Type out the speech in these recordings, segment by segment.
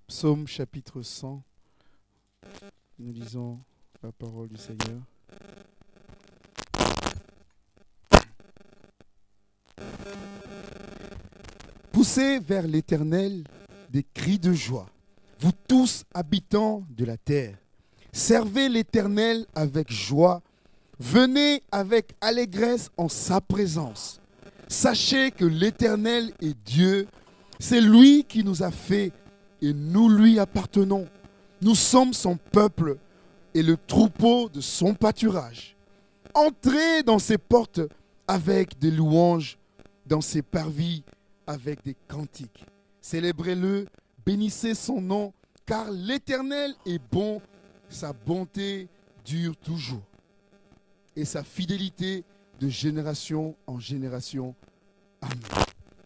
Psaume chapitre 100, nous lisons la parole du Seigneur. Poussez vers l'Éternel des cris de joie, vous tous habitants de la terre. Servez l'Éternel avec joie, venez avec allégresse en sa présence. Sachez que l'Éternel est Dieu, c'est lui qui nous a fait et nous lui appartenons. Nous sommes son peuple et le troupeau de son pâturage. Entrez dans ses portes avec des louanges, dans ses parvis avec des cantiques. Célébrez-le, bénissez son nom, car l'Éternel est bon, sa bonté dure toujours, et sa fidélité de génération en génération. Amen.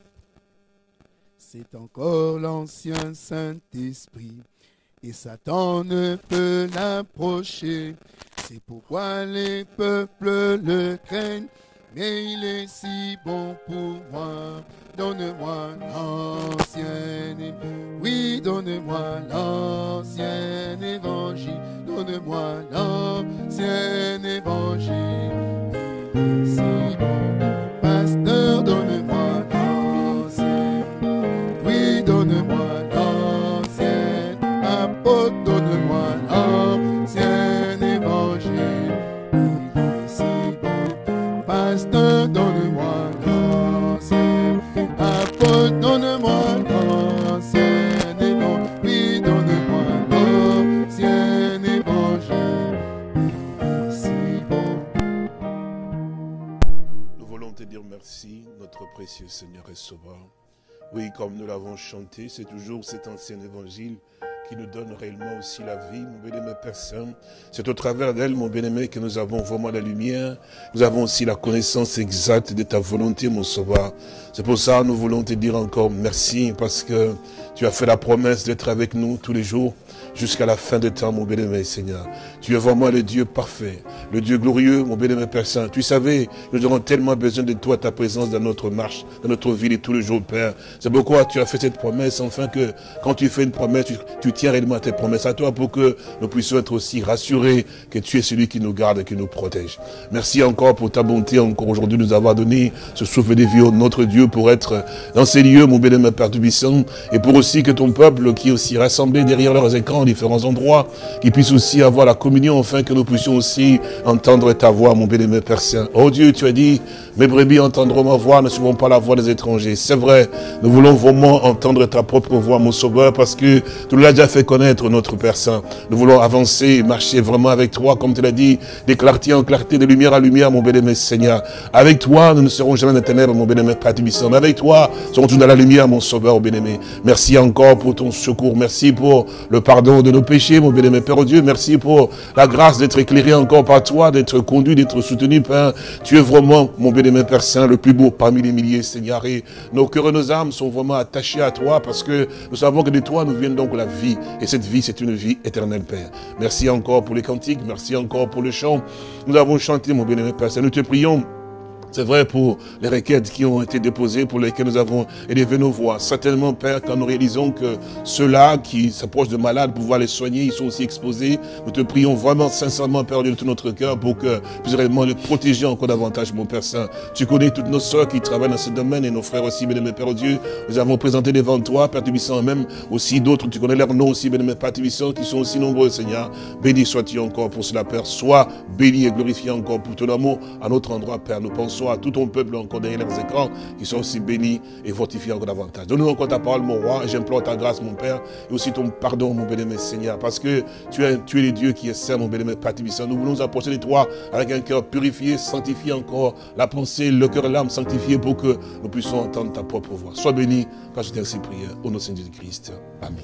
C'est encore l'ancien Saint-Esprit, et Satan ne peut l'approcher. C'est pourquoi les peuples le craignent, mais il est si bon pour moi. Donne-moi l'ancien évangile, oui, donne-moi l'ancien évangile, donne-moi l'ancien évangile. Il est si bon, pasteur, donne-moi l'ancien, oui, donne-moi l'ancien apôtre, donne-moi l'ancien évangile. Il est si bon, pasteur, donne-moi l'ancien apôtre, donne-moi l'ancien évangile, oui, donne-moi l'ancien évangile. Il est si bon. Nous voulons te dire merci, notre précieux Seigneur et Sauveur. Oui, comme nous l'avons chanté, c'est toujours cet ancien évangile qui nous donne réellement aussi la vie, mon bien-aimé Père Saint. C'est au travers d'elle, mon bien-aimé, que nous avons vraiment la lumière. Nous avons aussi la connaissance exacte de ta volonté, mon Sauveur. C'est pour ça que nous voulons te dire encore merci, parce que tu as fait la promesse d'être avec nous tous les jours, jusqu'à la fin des temps, mon bien-aimé Seigneur. Tu es vraiment le Dieu parfait, le Dieu glorieux, mon bien-aimé Père Saint. Tu savais, nous aurons tellement besoin de toi, ta présence dans notre marche, dans notre vie de tous les jours, Père. C'est pourquoi tu as fait cette promesse, enfin que quand tu fais une promesse, tu tiens réellement à tes promesses à toi pour que nous puissions être aussi rassurés que tu es celui qui nous garde et qui nous protège. Merci encore pour ta bonté, encore aujourd'hui nous avoir donné ce souffle de vie, notre Dieu, pour être dans ces lieux, mon bien-aimé Père Tout-Puissant, et pour aussi que ton peuple qui est aussi rassemblé derrière leurs écrans en différents endroits, qui puisse aussi avoir la communion, afin que nous puissions aussi entendre ta voix, mon bien-aimé Père Saint. Oh Dieu, tu as dit, mes brebis entendront ma voix, ne suivront pas la voix des étrangers. C'est vrai, nous voulons vraiment entendre ta propre voix, mon Sauveur, parce que tu nous l'as déjà fait connaître, notre Père Saint. Nous voulons avancer, marcher vraiment avec toi, comme tu l'as dit, de clarté en clarté, de lumière à lumière, mon bien-aimé Seigneur. Avec toi, nous ne serons jamais dans les ténèbres, mon bien-aimé Père Tout-Puissant. Mais avec toi, nous serons tous dans la lumière, mon Sauveur, bien-aimé. Merci encore pour ton secours. Merci pour le pardon de nos péchés, mon bien-aimé Père Dieu. Merci pour la grâce d'être éclairé encore par toi, d'être conduit, d'être soutenu, Père. Tu es vraiment, mon bien-aimé Père Saint, le plus beau parmi les milliers, Seigneur. Et nos cœurs et nos âmes sont vraiment attachés à toi, parce que nous savons que de toi nous vient donc la vie. Et cette vie, c'est une vie éternelle, Père. Merci encore pour les cantiques, merci encore pour le chant. Nous avons chanté, mon bien-aimé Père Saint. Nous te prions. C'est vrai pour les requêtes qui ont été déposées, pour lesquelles nous avons élevé nos voix. Certainement, Père, quand nous réalisons que ceux-là qui s'approchent de malades, pour pouvoir les soigner, ils sont aussi exposés. Nous te prions vraiment sincèrement, Père, de tout notre cœur, pour que puisses réellement les protéger encore davantage, mon Père Saint. Tu connais toutes nos sœurs qui travaillent dans ce domaine et nos frères aussi, bien-aimé Père Dieu. Nous avons présenté devant toi, Père Tout-Puissant, même aussi d'autres, tu connais leurs noms aussi, bien-aimé Père Tout-Puissant, qui sont aussi nombreux, Seigneur. Béni sois-tu encore pour cela, Père. Sois béni et glorifié encore pour ton amour à notre endroit, Père. Nous pensons à tout ton peuple encore derrière les écrans, qui sont aussi bénis et fortifiés encore davantage. Donne-nous encore ta parole, mon roi, et j'implore ta grâce, mon Père, et aussi ton pardon, mon bien-aimé Seigneur, parce que tu es le Dieu qui est saint, mon bien-aimé Père Tout-Puissant. Nous voulons nous approcher de toi avec un cœur purifié, sanctifié encore, la pensée, le cœur et l'âme sanctifiés, pour que nous puissions entendre ta propre voix. Sois béni, quand je t'ai ainsi prié, au nom de Jésus-Christ. Amen.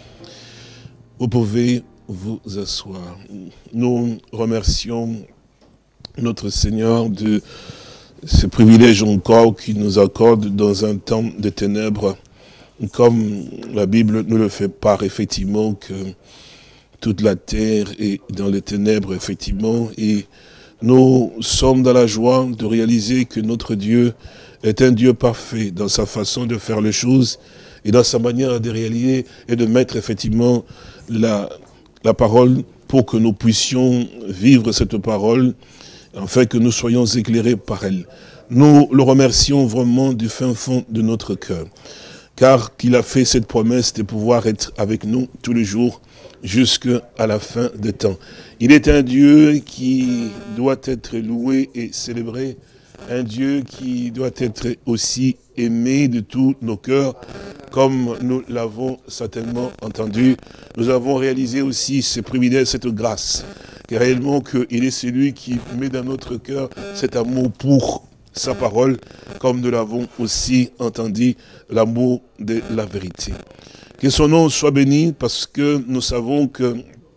Vous pouvez vous asseoir. Nous remercions notre Seigneur de ce privilège encore qu'il nous accorde dans un temps de ténèbres, comme la Bible nous le fait part, effectivement, que toute la terre est dans les ténèbres, effectivement, et nous sommes dans la joie de réaliser que notre Dieu est un Dieu parfait dans sa façon de faire les choses, et dans sa manière de réaliser et de mettre effectivement la parole pour que nous puissions vivre cette parole, afin que nous soyons éclairés par elle. Nous le remercions vraiment du fin fond de notre cœur, car qu'il a fait cette promesse de pouvoir être avec nous tous les jours jusqu'à la fin des temps. Il est un Dieu qui doit être loué et célébré, un Dieu qui doit être aussi aimé de tous nos cœurs, comme nous l'avons certainement entendu. Nous avons réalisé aussi ce privilège, cette grâce, que réellement qu'il est celui qui met dans notre cœur cet amour pour sa parole, comme nous l'avons aussi entendu, l'amour de la vérité. Que son nom soit béni, parce que nous savons que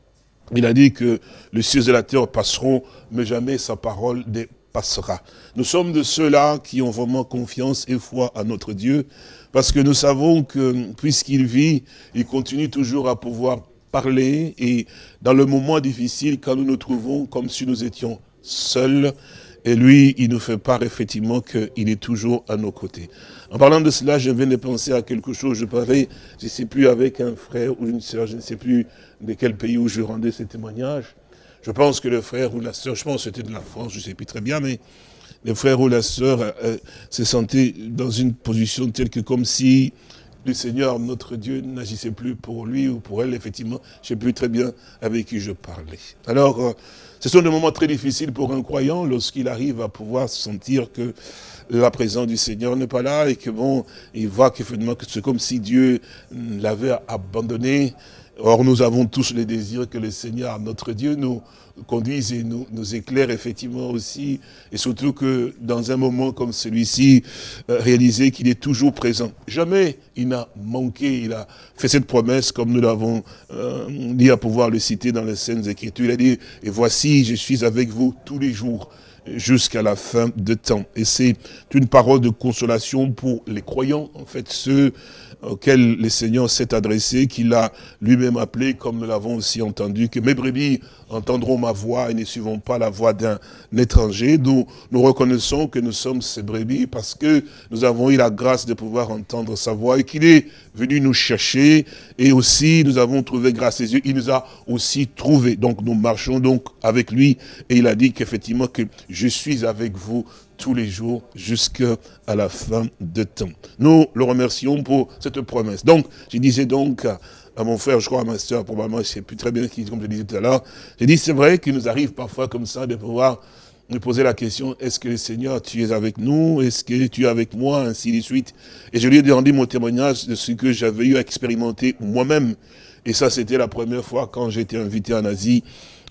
il a dit que les cieux et la terre passeront, mais jamais sa parole ne passera. Nous sommes de ceux-là qui ont vraiment confiance et foi à notre Dieu, parce que nous savons que puisqu'il vit, il continue toujours à pouvoir parler, et dans le moment difficile, quand nous nous trouvons comme si nous étions seuls, et lui, il nous fait part effectivement qu'il est toujours à nos côtés. En parlant de cela, je viens de penser à quelque chose. Je parlais, je ne sais plus, avec un frère ou une sœur, je ne sais plus de quel pays où je rendais ces témoignages. Je pense que le frère ou la sœur, je pense que c'était de la France, je ne sais plus très bien, mais le frère ou la sœur se sentait dans une position telle que comme si le Seigneur, notre Dieu, n'agissait plus pour lui ou pour elle, effectivement. Je ne sais plus très bien avec qui je parlais. Alors, ce sont des moments très difficiles pour un croyant lorsqu'il arrive à pouvoir sentir que la présence du Seigneur n'est pas là et que bon, il voit qu'effectivement que c'est comme si Dieu l'avait abandonné. Or, nous avons tous le désir que le Seigneur, notre Dieu, nous conduise et nous éclaire effectivement aussi, et surtout que dans un moment comme celui-ci, réaliser qu'il est toujours présent. Jamais il n'a manqué, il a fait cette promesse comme nous l'avons dit à pouvoir le citer dans les Saintes Écritures. Il a dit, et voici, je suis avec vous tous les jours, jusqu'à la fin de temps. Et c'est une parole de consolation pour les croyants, en fait, ceux auquel le Seigneur s'est adressé, qu'il a lui-même appelé, comme nous l'avons aussi entendu, que mes brebis entendront ma voix et ne suivront pas la voix d'un étranger. Nous reconnaissons que nous sommes ces brebis parce que nous avons eu la grâce de pouvoir entendre sa voix et qu'il est venu nous chercher, et aussi nous avons trouvé grâce à ses yeux, il nous a aussi trouvés. Donc nous marchons donc avec lui, et il a dit qu'effectivement que je suis avec vous tous les jours jusqu'à la fin de temps. Nous le remercions pour cette promesse. Donc, je disais donc à mon frère, je crois à ma soeur, probablement, je ne sais plus très bien qui, comme je disais tout à l'heure, j'ai dit, c'est vrai qu'il nous arrive parfois comme ça de pouvoir nous poser la question, est-ce que le Seigneur, tu es avec nous? Est-ce que tu es avec moi? Ainsi de suite. Et je lui ai demandé mon témoignage de ce que j'avais eu à expérimenter moi-même. Et ça, c'était la première fois quand j'ai été invité en Asie,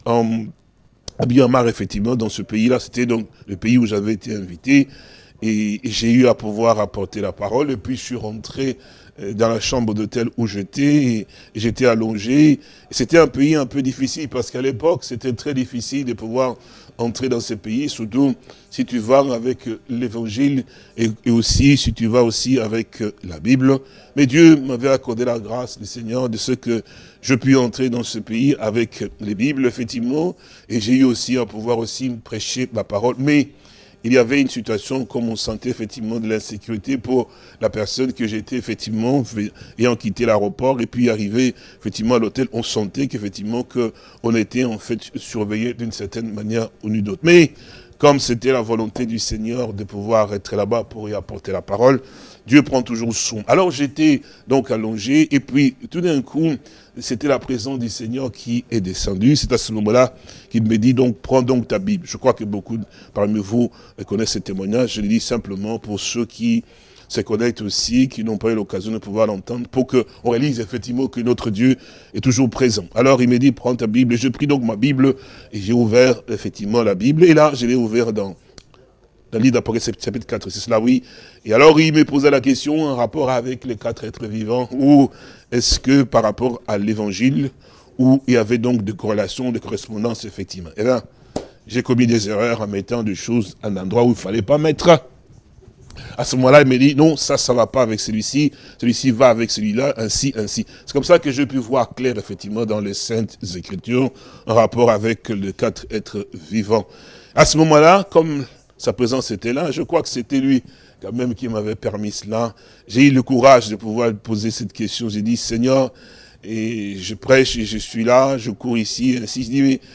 à Myanmar, effectivement, dans ce pays-là. C'était donc le pays où j'avais été invité. Et j'ai eu à pouvoir apporter la parole. Et puis, je suis rentré dans la chambre d'hôtel où j'étais. Et j'étais allongé. C'était un pays un peu difficile parce qu'à l'époque, c'était très difficile de pouvoir entrer dans ce pays, surtout si tu vas avec l'évangile et aussi si tu vas aussi avec la Bible. Mais Dieu m'avait accordé la grâce, le Seigneur, de ce que je puis entrer dans ce pays avec les Bibles, effectivement, et j'ai eu aussi à pouvoir aussi prêcher la parole. Mais il y avait une situation comme on sentait effectivement de l'insécurité pour la personne que j'étais effectivement ayant quitté l'aéroport et puis arrivé effectivement à l'hôtel, on sentait qu'effectivement qu'on était en fait surveillé d'une certaine manière ou d'une autre. Mais comme c'était la volonté du Seigneur de pouvoir être là-bas pour y apporter la parole, Dieu prend toujours soin. Alors j'étais donc allongé et puis tout d'un coup, c'était la présence du Seigneur qui est descendue. C'est à ce moment-là qu'il me dit donc prends donc ta Bible. Je crois que beaucoup parmi vous connaissent ce témoignage. Je le dis simplement pour ceux qui se connectent aussi, qui n'ont pas eu l'occasion de pouvoir l'entendre, pour qu'on réalise effectivement que notre Dieu est toujours présent. Alors il me dit prends ta Bible et je pris donc ma Bible et j'ai ouvert effectivement la Bible et là je l'ai ouvert dans le livre d'Apocalypse chapitre 4, c'est cela, oui. Et alors, il me posait la question en rapport avec les 4 êtres vivants, ou est-ce que par rapport à l'évangile, où il y avait donc des corrélations, des correspondances, effectivement. Et là, j'ai commis des erreurs en mettant des choses à un endroit où il ne fallait pas mettre. À ce moment-là, il me dit, non, ça ne va pas avec celui-ci va avec celui-là, ainsi, ainsi. C'est comme ça que j'ai pu voir clair, effectivement, dans les Saintes Écritures, en rapport avec les 4 êtres vivants. À ce moment-là, comme sa présence était là. Je crois que c'était lui quand même qui m'avait permis cela. J'ai eu le courage de pouvoir poser cette question. J'ai dit, Seigneur, et je prêche et je suis là, je cours ici, et ainsi je dis, mais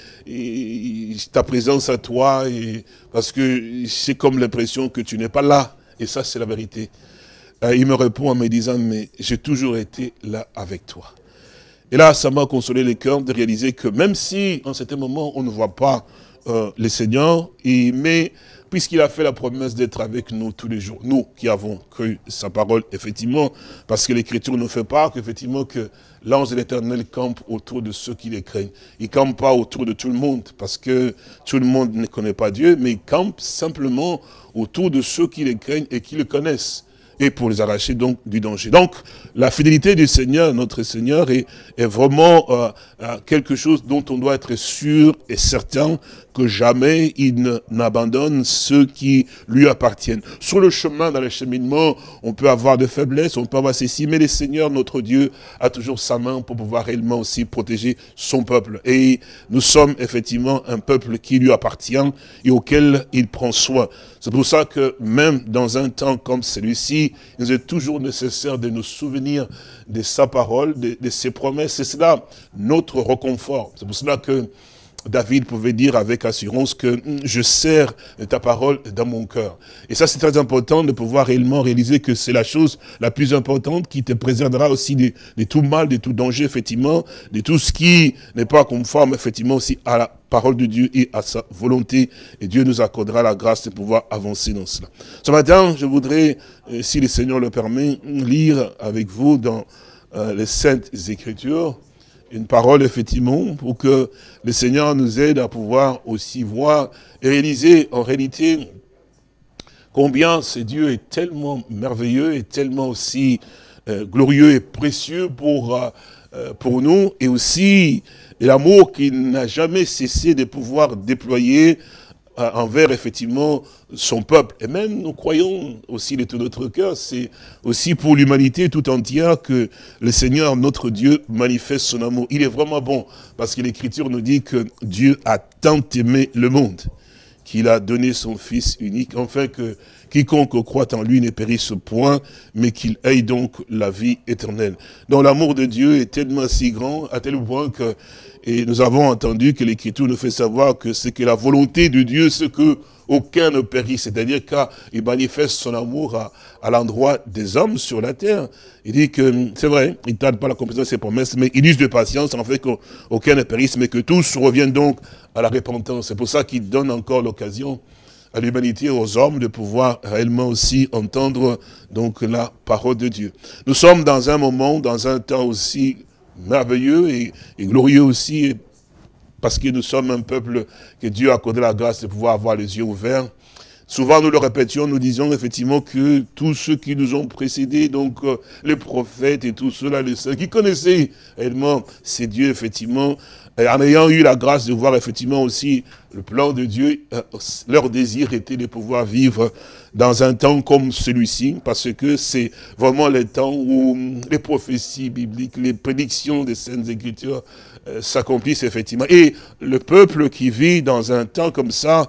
ta présence à toi, et, parce que c'est comme l'impression que tu n'es pas là. Et ça, c'est la vérité. Il me répond en me disant, mais j'ai toujours été là avec toi. Et là, ça m'a consolé le cœur de réaliser que même si, en certain moment, on ne voit pas le Seigneur, mais puisqu'il a fait la promesse d'être avec nous tous les jours, nous qui avons cru sa parole, effectivement, parce que l'Écriture nous fait part qu'effectivement que l'ange de l'Éternel campe autour de ceux qui les craignent. Il ne campe pas autour de tout le monde, parce que tout le monde ne connaît pas Dieu, mais il campe simplement autour de ceux qui les craignent et qui le connaissent, et pour les arracher donc du danger. Donc, la fidélité du Seigneur, notre Seigneur, est vraiment quelque chose dont on doit être sûr et certain que jamais il n'abandonne ceux qui lui appartiennent. Sur le chemin, dans le cheminement, on peut avoir des faiblesses, on peut avoir ceci, mais le Seigneur, notre Dieu, a toujours sa main pour pouvoir réellement aussi protéger son peuple. Et nous sommes effectivement un peuple qui lui appartient et auquel il prend soin. C'est pour ça que même dans un temps comme celui-ci, il nous est toujours nécessaire de nous souvenir de sa parole, de ses promesses. C'est cela notre réconfort. C'est pour cela que David pouvait dire avec assurance que je serre ta parole dans mon cœur. Et ça, c'est très important de pouvoir réellement réaliser que c'est la chose la plus importante qui te préservera aussi de tout mal, de tout danger, effectivement, de tout ce qui n'est pas conforme, effectivement, aussi à la parole de Dieu et à sa volonté. Et Dieu nous accordera la grâce de pouvoir avancer dans cela. Ce matin, je voudrais, si le Seigneur le permet, lire avec vous dans les Saintes Écritures, une parole, effectivement, pour que le Seigneur nous aide à pouvoir aussi voir et réaliser, en réalité, combien ce Dieu est tellement merveilleux et tellement aussi glorieux et précieux pour nous, et aussi l'amour qu'il n'a jamais cessé de pouvoir déployer envers, effectivement, son peuple. Et même, nous croyons aussi de tout notre cœur, c'est aussi pour l'humanité tout entière que le Seigneur, notre Dieu, manifeste son amour. Il est vraiment bon, parce que l'Écriture nous dit que Dieu a tant aimé le monde, qu'il a donné son Fils unique, afin que quiconque croit en lui ne périsse point, mais qu'il ait donc la vie éternelle. Donc l'amour de Dieu est tellement si grand, à tel point que, et nous avons entendu que l'Écriture nous fait savoir que c'est que la volonté de Dieu, c'est que aucun ne périsse, c'est-à-dire qu'il manifeste son amour à l'endroit des hommes sur la terre. Il dit que, c'est vrai, il ne tarde pas l'accomplissement de ses promesses, mais il use de patience en fait qu'aucun ne périsse, mais que tous reviennent donc à la repentance. C'est pour ça qu'il donne encore l'occasion à l'humanité, aux hommes, de pouvoir réellement aussi entendre donc la parole de Dieu. Nous sommes dans un moment, dans un temps aussi merveilleux et glorieux aussi, parce que nous sommes un peuple que Dieu a accordé la grâce de pouvoir avoir les yeux ouverts. Souvent, nous le répétions, nous disions effectivement que tous ceux qui nous ont précédés, donc les prophètes et tous ceux-là, les saints, qui connaissaient réellement ces dieux, effectivement, en ayant eu la grâce de voir effectivement aussi le plan de Dieu, leur désir était de pouvoir vivre dans un temps comme celui-ci, parce que c'est vraiment le temps où les prophéties bibliques, les prédictions des Saintes Écritures s'accomplissent effectivement. Et le peuple qui vit dans un temps comme ça,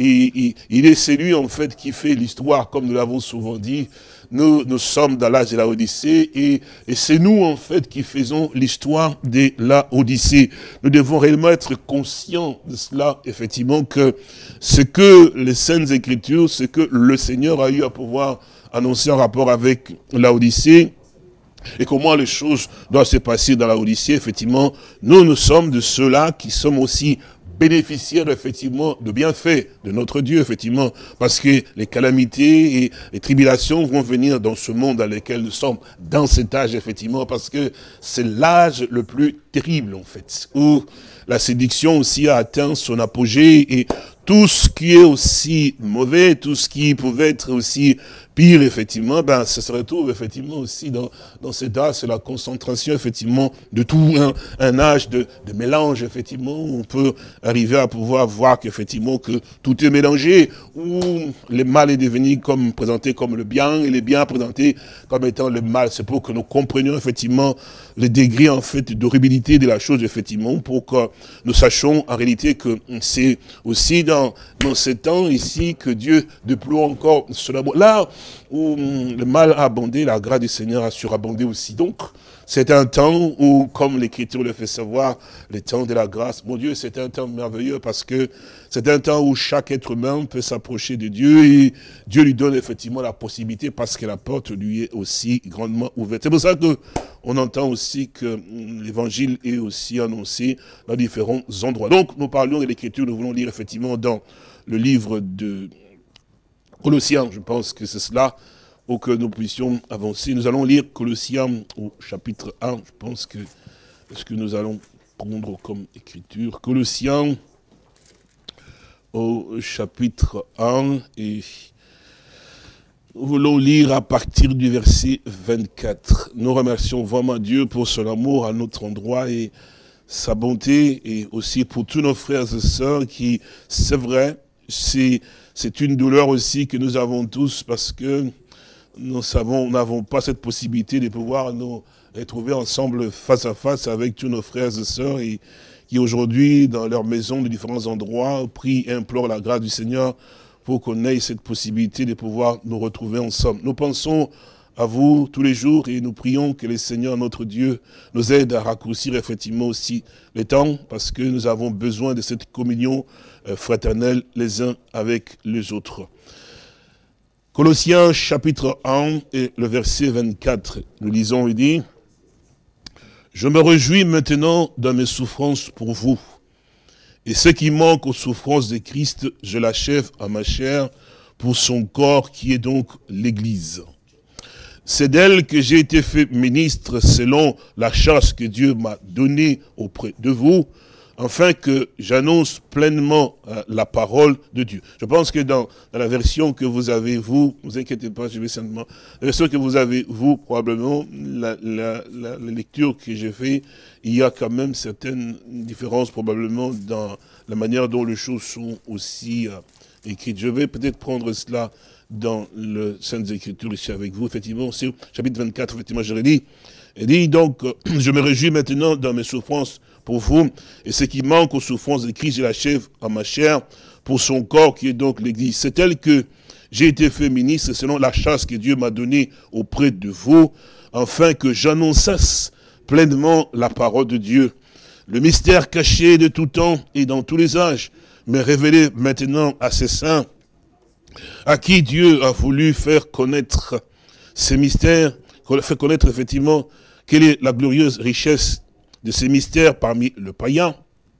il est celui en fait qui fait l'histoire, comme nous l'avons souvent dit. Nous sommes dans l'âge de la Odyssée et c'est nous en fait qui faisons l'histoire de la Odyssée. Nous devons réellement être conscients de cela, effectivement, que ce que les Saintes Écritures, ce que le Seigneur a eu à pouvoir annoncer en rapport avec la Odyssée, et comment les choses doivent se passer dans la Odyssée, effectivement, nous sommes de ceux-là qui sommes aussi bénéficiaires, effectivement, de bienfaits de notre Dieu, effectivement, parce que les calamités et les tribulations vont venir dans ce monde dans lequel nous sommes, dans cet âge, effectivement, parce que c'est l'âge le plus terrible, en fait, où la séduction aussi a atteint son apogée et tout ce qui est aussi mauvais, tout ce qui pouvait être aussi pire, effectivement, ben, ça se retrouve effectivement aussi dans cet âge, c'est la concentration, effectivement, de tout un âge de mélange, effectivement, où on peut arriver à pouvoir voir qu'effectivement, que tout est mélangé, où le mal est devenu comme, présenté comme le bien, et le bien présenté comme étant le mal. C'est pour que nous comprenions, effectivement, les degrés, en fait, d'horribilité de la chose, effectivement, pour que nous sachions, en réalité, que c'est aussi dans ces temps ici que Dieu déploie encore son amour. Là où le mal a abondé, la grâce du Seigneur a surabondé aussi. Donc, c'est un temps où, comme l'Écriture le fait savoir, le temps de la grâce, mon Dieu, c'est un temps merveilleux parce que c'est un temps où chaque être humain peut s'approcher de Dieu et Dieu lui donne effectivement la possibilité parce que la porte lui est aussi grandement ouverte. C'est pour ça qu'on entend aussi que l'Évangile est aussi annoncé dans différents endroits. Donc, nous parlions de l'Écriture, nous voulons lire effectivement dans le livre de Colossiens, je pense que c'est cela, pour que nous puissions avancer. Nous allons lire Colossiens au chapitre 1, je pense que c'est ce que nous allons prendre comme écriture. Colossiens au chapitre 1, et nous voulons lire à partir du verset 24. Nous remercions vraiment Dieu pour son amour à notre endroit et sa bonté, et aussi pour tous nos frères et sœurs qui, c'est vrai, c'est une douleur aussi que nous avons tous parce que nous n'avons pas cette possibilité de pouvoir nous retrouver ensemble face à face avec tous nos frères et sœurs et qui aujourd'hui, dans leur maison, de différents endroits, prient et implorent la grâce du Seigneur pour qu'on ait cette possibilité de pouvoir nous retrouver ensemble. Nous pensons à vous tous les jours et nous prions que le Seigneur, notre Dieu, nous aide à raccourcir effectivement aussi les temps parce que nous avons besoin de cette communion fraternelle les uns avec les autres. Colossiens chapitre 1 et le verset 24, nous lisons, il dit « Je me réjouis maintenant dans mes souffrances pour vous, et ce qui manque aux souffrances de Christ, je l'achève à ma chair pour son corps qui est donc l'Église. C'est d'elle que j'ai été fait ministre selon la charge que Dieu m'a donnée auprès de vous, afin que j'annonce pleinement la parole de Dieu. » Je pense que dans la version que vous avez, vous inquiétez pas, je vais simplement, la version que vous avez, vous, probablement, la lecture que j'ai faite, il y a quand même certaines différences, probablement, dans la manière dont les choses sont aussi écrites. Je vais peut-être prendre cela dans le Saintes Écritures ici avec vous, effectivement, c'est au chapitre 24, effectivement, je l'ai dit. Il dit donc, je me réjouis maintenant dans mes souffrances pour vous, et ce qui manque aux souffrances de Christ, je l'achève à ma chair pour son corps qui est donc l'Église. C'est elle que j'ai été fait ministre selon la charge que Dieu m'a donnée auprès de vous, afin que j'annonçasse pleinement la parole de Dieu. Le mystère caché de tout temps et dans tous les âges, mais révélé maintenant à ses saints, à qui Dieu a voulu faire connaître ces mystères, faire connaître effectivement quelle est la glorieuse richesse de ces mystères parmi le païen,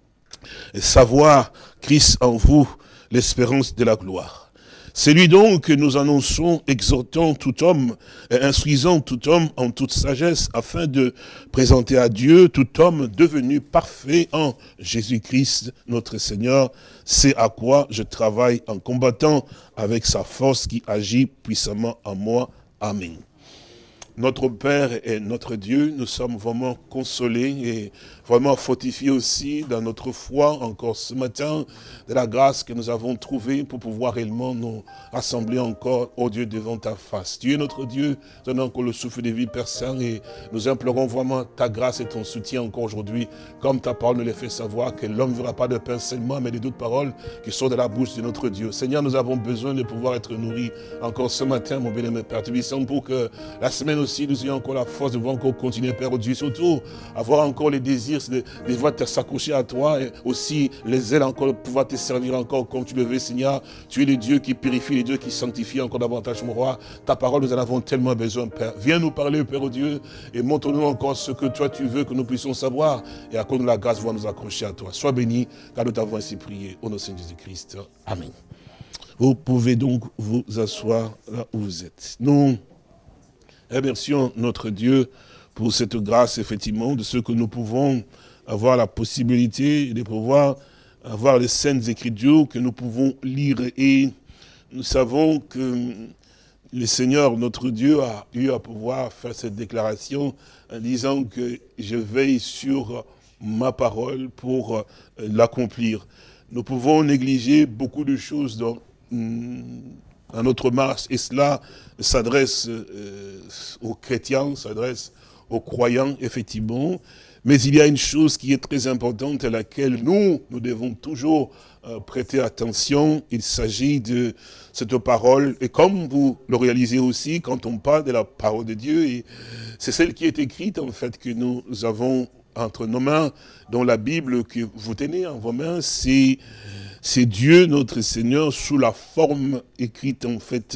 et savoir Christ en vous, l'espérance de la gloire. C'est lui donc que nous annonçons, exhortant tout homme, et instruisant tout homme en toute sagesse, afin de présenter à Dieu tout homme devenu parfait en Jésus-Christ, notre Seigneur. C'est à quoi je travaille en combattant avec sa force qui agit puissamment en moi. Amen. Notre Père et notre Dieu, nous sommes vraiment consolés et vraiment fortifiés aussi dans notre foi, encore ce matin, de la grâce que nous avons trouvée pour pouvoir réellement nous rassembler encore, ô Dieu, devant ta face. Tu es notre Dieu, donne encore le souffle de vie, Père Saint, et nous implorons vraiment ta grâce et ton soutien encore aujourd'hui, comme ta parole nous l'a fait savoir, que l'homme ne verra pas de pain seulement, mais de d'autres paroles qui sont de la bouche de notre Dieu. Seigneur, nous avons besoin de pouvoir être nourris encore ce matin, mon bien-aimé Père. Tu puisses pour que la semaine aussi, nous ayons encore la force de pouvoir encore continuer, Père Dieu, surtout avoir encore les désirs de pouvoir s'accrocher à toi et aussi les ailes encore de pouvoir te servir encore comme tu le veux, Seigneur. Tu es le Dieu qui purifie, le Dieu qui sanctifie encore davantage, mon roi. Ta parole, nous en avons tellement besoin, Père. Viens nous parler, Père Dieu, et montre-nous encore ce que toi tu veux que nous puissions savoir et à cause de la grâce, voir nous accrocher à toi. Sois béni, car nous t'avons ainsi prié au nom de Seigneur Jésus-Christ. Amen. Vous pouvez donc vous asseoir là où vous êtes. Nous remercions notre Dieu pour cette grâce, effectivement, de ce que nous pouvons avoir la possibilité de pouvoir avoir les Saintes Écritures que nous pouvons lire. Et nous savons que le Seigneur, notre Dieu, a eu à pouvoir faire cette déclaration en disant que je veille sur ma parole pour l'accomplir. Nous pouvons négliger beaucoup de choses dans notre marche, et cela s'adresse aux chrétiens, s'adresse aux croyants, effectivement, Mais il y a une chose qui est très importante à laquelle nous devons toujours prêter attention. Il s'agit de cette parole. Et comme vous le réalisez aussi, quand on parle de la parole de Dieu, c'est celle qui est écrite, en fait, que nous avons entre nos mains, dans la Bible que vous tenez en vos mains, c'est Dieu, notre Seigneur, sous la forme écrite, en fait.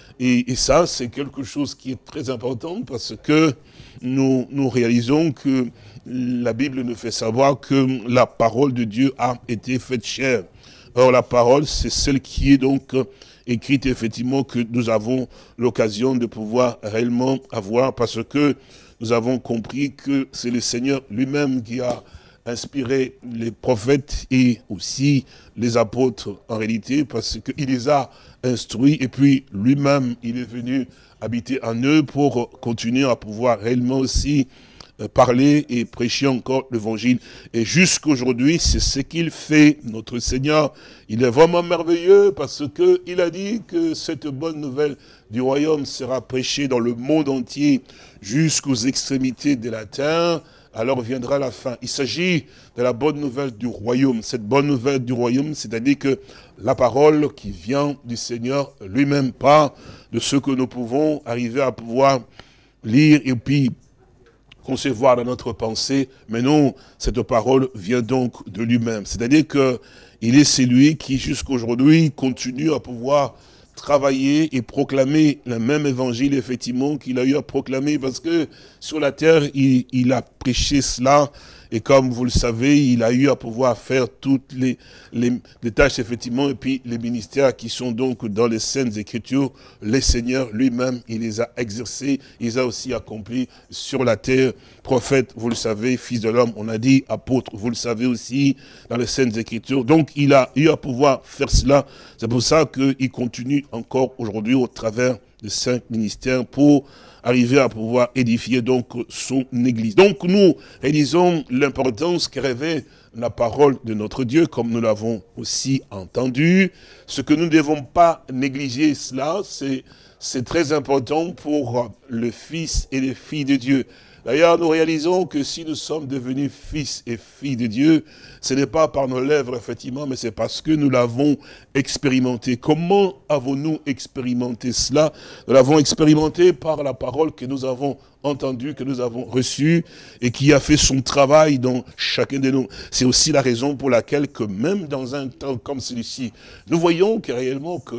Et ça, c'est quelque chose qui est très important parce que nous réalisons que la Bible nous fait savoir que la parole de Dieu a été faite chair. Or, la parole, c'est celle qui est donc écrite, effectivement, que nous avons l'occasion de pouvoir réellement avoir parce que nous avons compris que c'est le Seigneur lui-même qui a inspiré les prophètes et aussi les apôtres en réalité parce qu'il les a instruits et puis lui-même il est venu habiter en eux pour continuer à pouvoir réellement aussi parler et prêcher encore l'évangile. Et jusqu'aujourd'hui, c'est ce qu'il fait, notre Seigneur. Il est vraiment merveilleux parce que il a dit que cette bonne nouvelle du royaume sera prêchée dans le monde entier jusqu'aux extrémités de la terre. Alors viendra la fin. Il s'agit de la bonne nouvelle du royaume. Cette bonne nouvelle du royaume, c'est-à-dire que la parole qui vient du Seigneur lui-même, pas de ce que nous pouvons arriver à pouvoir lire et puis concevoir dans notre pensée, mais non, cette parole vient donc de lui-même. C'est-à-dire que il est celui qui jusqu'aujourd'hui continue à pouvoir travailler et proclamer le même évangile, effectivement, qu'il a eu à proclamer, parce que sur la terre, il a prêché cela, et comme vous le savez, il a eu à pouvoir faire toutes les tâches, effectivement, et puis les ministères qui sont donc dans les Saintes Écritures, le Seigneur lui-même, il les a exercés, il les a aussi accomplis sur la terre. Prophète, vous le savez, fils de l'homme, on a dit apôtre, vous le savez aussi, dans les Saintes Écritures. Donc, il a eu à pouvoir faire cela. C'est pour ça qu'il continue encore aujourd'hui au travers de 5 ministères pour arriver à pouvoir édifier donc son Église. Donc nous réalisons l'importance que revêt la parole de notre Dieu, comme nous l'avons aussi entendu. Ce que nous ne devons pas négliger cela, c'est très important pour le Fils et les filles de Dieu. D'ailleurs, nous réalisons que si nous sommes devenus fils et filles de Dieu, ce n'est pas par nos lèvres, effectivement, mais c'est parce que nous l'avons expérimenté. Comment avons-nous expérimenté cela? Nous l'avons expérimenté par la parole que nous avons entendue, que nous avons reçue, et qui a fait son travail dans chacun de nous. C'est aussi la raison pour laquelle que même dans un temps comme celui-ci, nous voyons que réellement que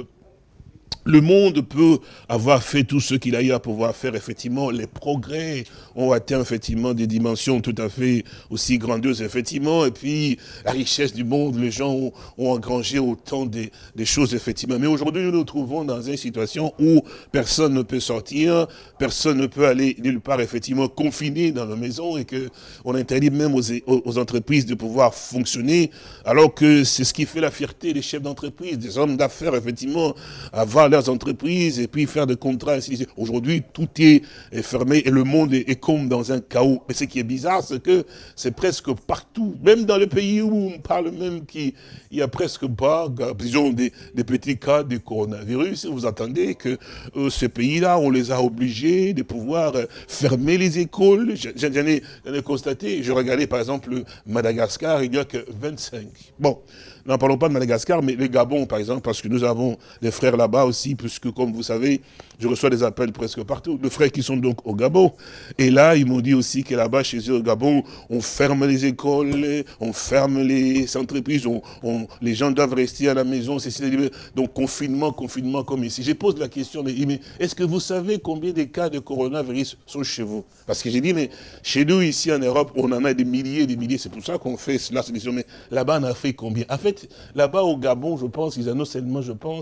le monde peut avoir fait tout ce qu'il a eu à pouvoir faire, effectivement. Les progrès ont atteint, effectivement, des dimensions tout à fait aussi grandioses, effectivement. Et puis, la richesse du monde, les gens ont engrangé autant des choses, effectivement. Mais aujourd'hui, nous nous trouvons dans une situation où personne ne peut sortir, personne ne peut aller nulle part, effectivement, confiné dans la maison, et que on interdit même aux entreprises de pouvoir fonctionner, alors que c'est ce qui fait la fierté des chefs d'entreprise, des hommes d'affaires, effectivement, avoir leurs entreprises et puis faire des contrats, ainsi de suite. Aujourd'hui, tout est fermé et le monde est comme dans un chaos. Mais ce qui est bizarre, c'est que c'est presque partout, même dans le pays où on parle même qu'il n'y a presque pas, disons, des petits cas de coronavirus. Vous entendez que ces pays-là, on les a obligés de pouvoir fermer les écoles. J'en ai constaté, je regardais par exemple Madagascar, il n'y a que 25. Bon, n'en parlons pas de Madagascar, mais le Gabon, par exemple, parce que nous avons des frères là-bas aussi, puisque, comme vous savez, je reçois des appels presque partout, de frères qui sont donc au Gabon. Et là, ils m'ont dit aussi que là-bas, chez eux au Gabon, on ferme les écoles, on ferme les entreprises, les gens doivent rester à la maison. Donc, confinement comme ici. Je pose la question, mais est-ce que vous savez combien de cas de coronavirus sont chez vous? Parce que j'ai dit, mais chez nous, ici en Europe, on en a des milliers, c'est pour ça qu'on fait cela. Mais là-bas, en Afrique, combien? En fait, là-bas au Gabon, je pense, ils en ont seulement,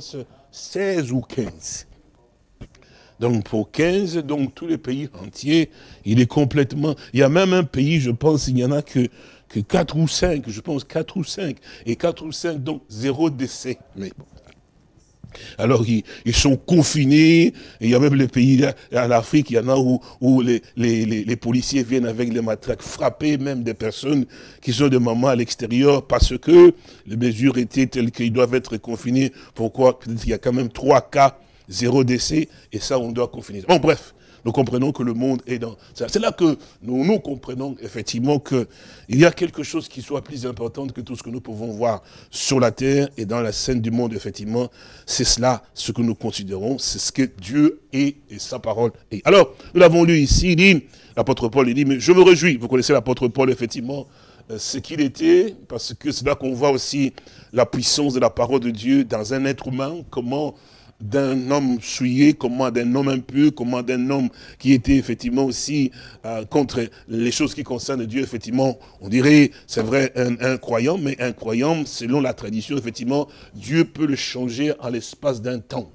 16 ou 15. Donc pour 15, donc tous les pays entiers, il est complètement... Il y a même un pays, je pense, il n'y en a que 4 ou 5, je pense 4 ou 5. Et 4 ou 5, donc 0 décès. Mais bon. Alors ils sont confinés, et il y a même les pays en Afrique, il y en a où les policiers viennent avec les matraques frapper même des personnes qui sont de mamans à l'extérieur parce que les mesures étaient telles qu'ils doivent être confinés. Pourquoi? Il y a quand même 3 cas, 0 décès, et ça on doit confiner. Bon bref, nous comprenons que le monde est dans... C'est là que nous comprenons effectivement qu'il y a quelque chose qui soit plus important que tout ce que nous pouvons voir sur la terre et dans la scène du monde, effectivement. C'est cela, ce que nous considérons, c'est ce que Dieu est et sa parole est. Alors, nous l'avons lu ici, il dit, l'apôtre Paul, il dit, mais je me réjouis. Vous connaissez l'apôtre Paul, effectivement, ce qu'il était, parce que c'est là qu'on voit aussi la puissance de la parole de Dieu dans un être humain, comment d'un homme souillé, comment d'un homme impur, comment d'un homme qui était effectivement aussi contre les choses qui concernent Dieu, effectivement, on dirait, c'est vrai, un croyant, mais un croyant, selon la tradition, effectivement, Dieu peut le changer en l'espace d'un temps.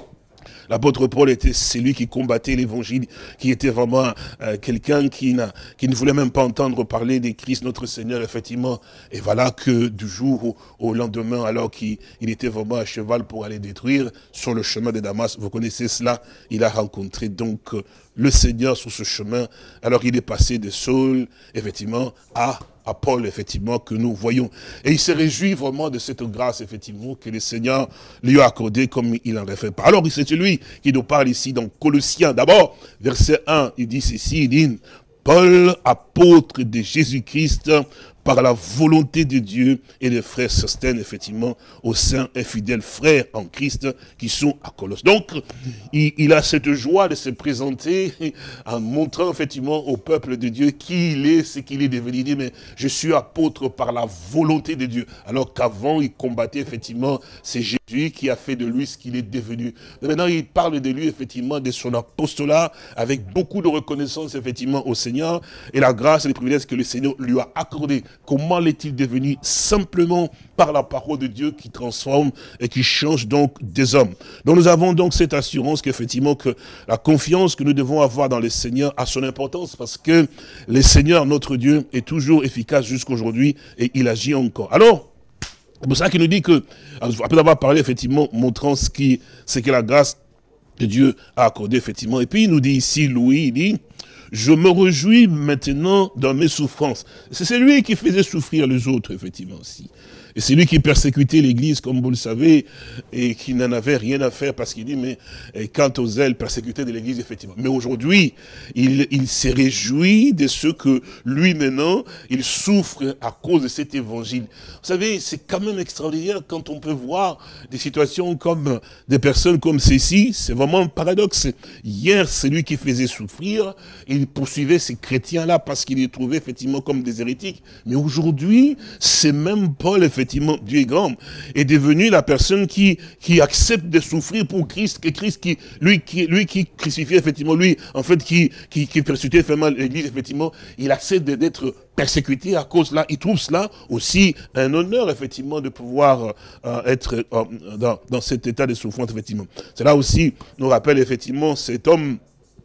L'apôtre Paul était celui qui combattait l'évangile, qui était vraiment quelqu'un qui ne voulait même pas entendre parler de Christ notre Seigneur, effectivement. Et voilà que du jour au lendemain, alors qu'il était vraiment à cheval pour aller détruire, sur le chemin de Damas, vous connaissez cela, il a rencontré donc le Seigneur sur ce chemin. Alors il est passé de Saul, effectivement, à Paul, effectivement, que nous voyons. Et il se réjouit vraiment de cette grâce, effectivement, que le Seigneur lui a accordée comme il en réfère pas. Alors, c'est celui qui nous parle ici dans Colossiens. D'abord, verset 1, il dit ceci, il dit, Paul, apôtre de Jésus-Christ, par la volonté de Dieu, et les frères Sostène, effectivement, aux saints et fidèles frères en Christ qui sont à Colosse. Donc, il a cette joie de se présenter en montrant, effectivement, au peuple de Dieu qui il est, ce qu'il est devenu. Il dit, mais je suis apôtre par la volonté de Dieu. Alors qu'avant, il combattait, effectivement, c'est Jésus qui a fait de lui ce qu'il est devenu. Mais maintenant, il parle de lui, effectivement, de son apostolat, avec beaucoup de reconnaissance, effectivement, au Seigneur, et la grâce et les privilèges que le Seigneur lui a accordés. Comment l'est-il devenu? Simplement par la parole de Dieu qui transforme et qui change donc des hommes. Donc nous avons donc cette assurance qu'effectivement que la confiance que nous devons avoir dans le Seigneur a son importance parce que le Seigneur, notre Dieu, est toujours efficace jusqu'aujourd'hui et il agit encore. Alors, c'est pour ça qu'il nous dit que, après avoir parlé effectivement, montrant ce que la grâce de Dieu a accordé effectivement, et puis il nous dit ici, Louis, il dit, je me réjouis maintenant dans mes souffrances. C'est celui qui faisait souffrir les autres, effectivement, aussi. Et c'est lui qui persécutait l'Église, comme vous le savez, et qui n'en avait rien à faire, parce qu'il dit, mais quant aux ailes persécutées de l'Église, effectivement. Mais aujourd'hui, il s'est réjoui de ce que lui, maintenant, il souffre à cause de cet évangile. Vous savez, c'est quand même extraordinaire quand on peut voir des situations comme des personnes comme ceci. C'est vraiment un paradoxe. Hier, c'est lui qui faisait souffrir. Il poursuivait ces chrétiens-là parce qu'il les trouvait effectivement comme des hérétiques. Mais aujourd'hui, c'est même Paul, effectivement, Dieu est grand, est devenu la personne qui accepte de souffrir pour Christ, que Christ lui qui crucifiait, effectivement, lui, en fait, qui persécutait effectivement l'Église, effectivement, il accepte d'être persécuté à cause de là. Il trouve cela aussi un honneur, effectivement, de pouvoir être dans cet état de souffrance, effectivement. Cela aussi nous rappelle, effectivement, cet homme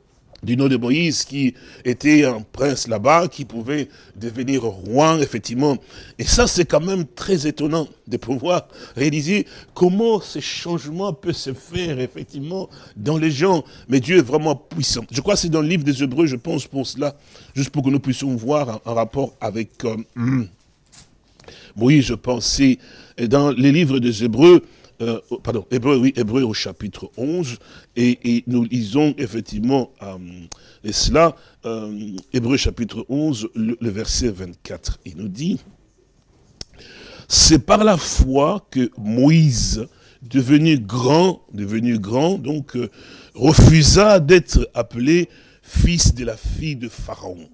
du nom de Moïse, qui était un prince là-bas, qui pouvait devenir roi, effectivement. Et ça, c'est quand même très étonnant de pouvoir réaliser comment ces changements peuvent se faire, effectivement, dans les gens. Mais Dieu est vraiment puissant. Je crois que c'est dans le livre des Hébreux, je pense, pour cela, juste pour que nous puissions voir un rapport avec Moïse, je pensais, dans les livres des Hébreux, Hébreux au chapitre 11, et nous lisons effectivement cela, Hébreux chapitre 11, le verset 24, il nous dit, c'est par la foi que Moïse, devenu grand, donc refusa d'être appelé fils de la fille de Pharaon.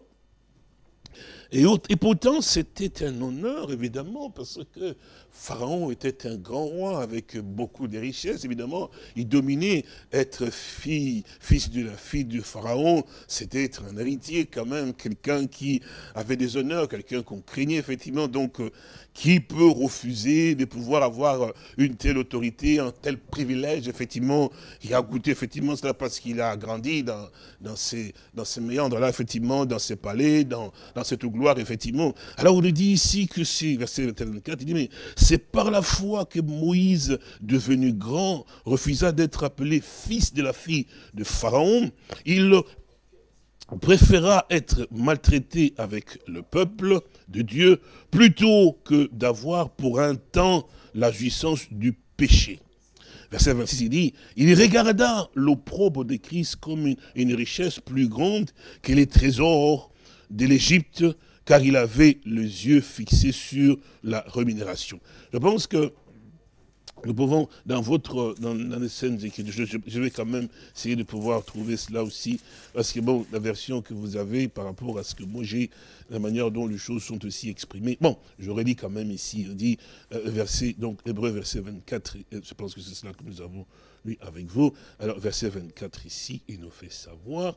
Et pourtant, c'était un honneur, évidemment, parce que Pharaon était un grand roi avec beaucoup de richesses, évidemment. Il dominait. Être fils de la fille de Pharaon, c'était être un héritier quand même, quelqu'un qui avait des honneurs, quelqu'un qu'on craignait, effectivement. Donc, qui peut refuser de pouvoir avoir une telle autorité, un tel privilège, effectivement, il a goûté, effectivement, cela parce qu'il a grandi dans ces méandres-là, effectivement, dans ces palais, dans cette gloire, effectivement. Alors, on nous dit ici que c'est, verset 24, il dit, mais c'est par la foi que Moïse, devenu grand, refusa d'être appelé fils de la fille de Pharaon. Il préféra être maltraité avec le peuple de Dieu plutôt que d'avoir pour un temps la jouissance du péché. Verset 26, il dit, il regarda l'opprobre de Christ comme une richesse plus grande que les trésors de l'Égypte, car il avait les yeux fixés sur la rémunération. Je pense que nous pouvons, dans les scènes écrites, je vais quand même essayer de pouvoir trouver cela aussi, parce que bon, la version que vous avez par rapport à ce que moi j'ai, la manière dont les choses sont aussi exprimées. Bon, j'aurais dit quand même ici, on dit, donc Hébreux verset 24, je pense que c'est cela que nous avons lu avec vous. Alors, verset 24 ici, il nous fait savoir,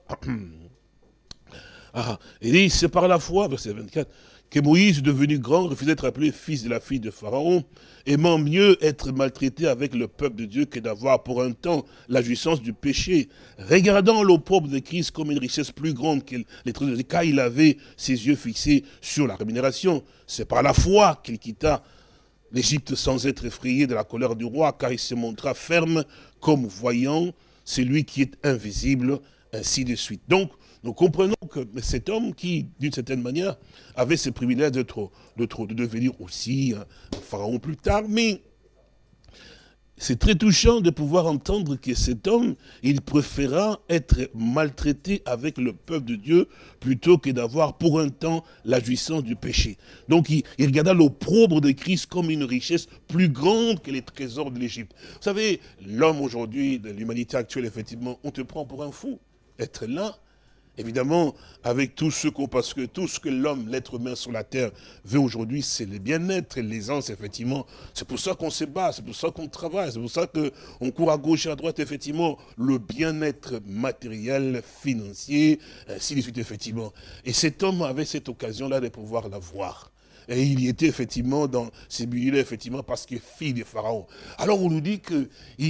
il dit, c'est par la foi, verset 24, que Moïse, devenu grand, refusait d'être appelé fils de la fille de Pharaon, aimant mieux être maltraité avec le peuple de Dieu que d'avoir pour un temps la jouissance du péché, regardant l'opprobre de Christ comme une richesse plus grande que les trésors de Dieu, car il avait ses yeux fixés sur la rémunération. C'est par la foi qu'il quitta l'Égypte sans être effrayé de la colère du roi, car il se montra ferme comme voyant celui qui est invisible, ainsi de suite. Donc, nous comprenons que cet homme qui, d'une certaine manière, avait ce privilège de devenir aussi un pharaon plus tard, mais c'est très touchant de pouvoir entendre que cet homme, il préféra être maltraité avec le peuple de Dieu plutôt que d'avoir pour un temps la jouissance du péché. Donc il regarda l'opprobre de Christ comme une richesse plus grande que les trésors de l'Égypte. Vous savez, l'homme aujourd'hui, de l'humanité actuelle, effectivement, on te prend pour un fou. Être là, évidemment, avec parce que tout ce que l'homme, l'être humain sur la terre veut aujourd'hui, c'est le bien-être et l'aisance, effectivement. C'est pour ça qu'on se bat, c'est pour ça qu'on travaille, c'est pour ça qu'on court à gauche et à droite, effectivement. Le bien-être matériel, financier, ainsi de suite, effectivement. Et cet homme avait cette occasion-là de pouvoir l'avoir. Et il y était effectivement dans ces milieux-là, effectivement, parce qu'il est fils de Pharaon. Alors on nous dit que,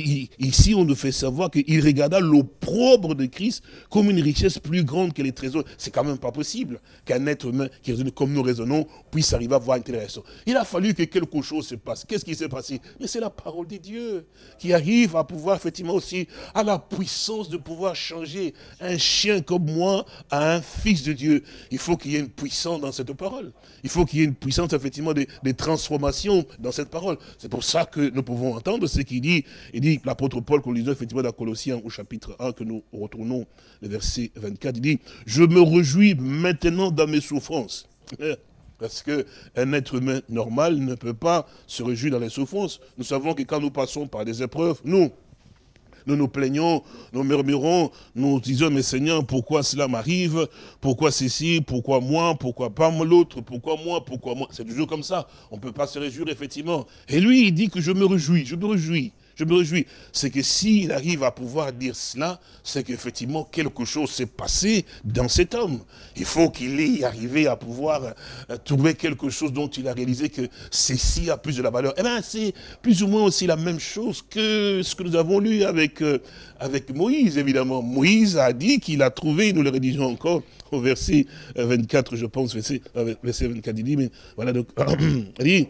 ici on nous fait savoir qu'il regarda l'opprobre de Christ comme une richesse plus grande que les trésors. C'est quand même pas possible qu'un être humain qui raisonne comme nous raisonnons puisse arriver à avoir une telle raison. Il a fallu que quelque chose se passe. Qu'est-ce qui s'est passé? Mais c'est la parole de Dieu qui arrive à pouvoir effectivement aussi, à la puissance de pouvoir changer un chien comme moi à un fils de Dieu. Il faut qu'il y ait une puissance dans cette parole. Il faut qu'il y ait une puissance, effectivement, des transformations dans cette parole. C'est pour ça que nous pouvons entendre ce qu'il dit. Il dit, l'apôtre Paul, qu'on lisait effectivement dans Colossiens au chapitre 1, que nous retournons, le verset 24, il dit, « Je me réjouis maintenant dans mes souffrances. » Parce qu'un être humain normal ne peut pas se réjouir dans les souffrances. Nous savons que quand nous passons par des épreuves, nous nous plaignons, nous murmurons, nous disons, mais Seigneur, pourquoi cela m'arrive? Pourquoi ceci? Pourquoi moi? Pourquoi pas l'autre? Pourquoi moi? Pourquoi moi? C'est toujours comme ça. On ne peut pas se réjouir, effectivement. Et lui, il dit que je me réjouis, je me réjouis. Je me réjouis. C'est que s'il arrive à pouvoir dire cela, c'est qu'effectivement quelque chose s'est passé dans cet homme. Il faut qu'il ait arrivé à pouvoir trouver quelque chose dont il a réalisé que ceci a plus de la valeur. Eh bien, c'est plus ou moins aussi la même chose que ce que nous avons lu avec Moïse, évidemment. Moïse a dit qu'il a trouvé, nous le rédigeons encore au verset 24, je pense, verset 24, il dit, mais voilà, donc, il dit,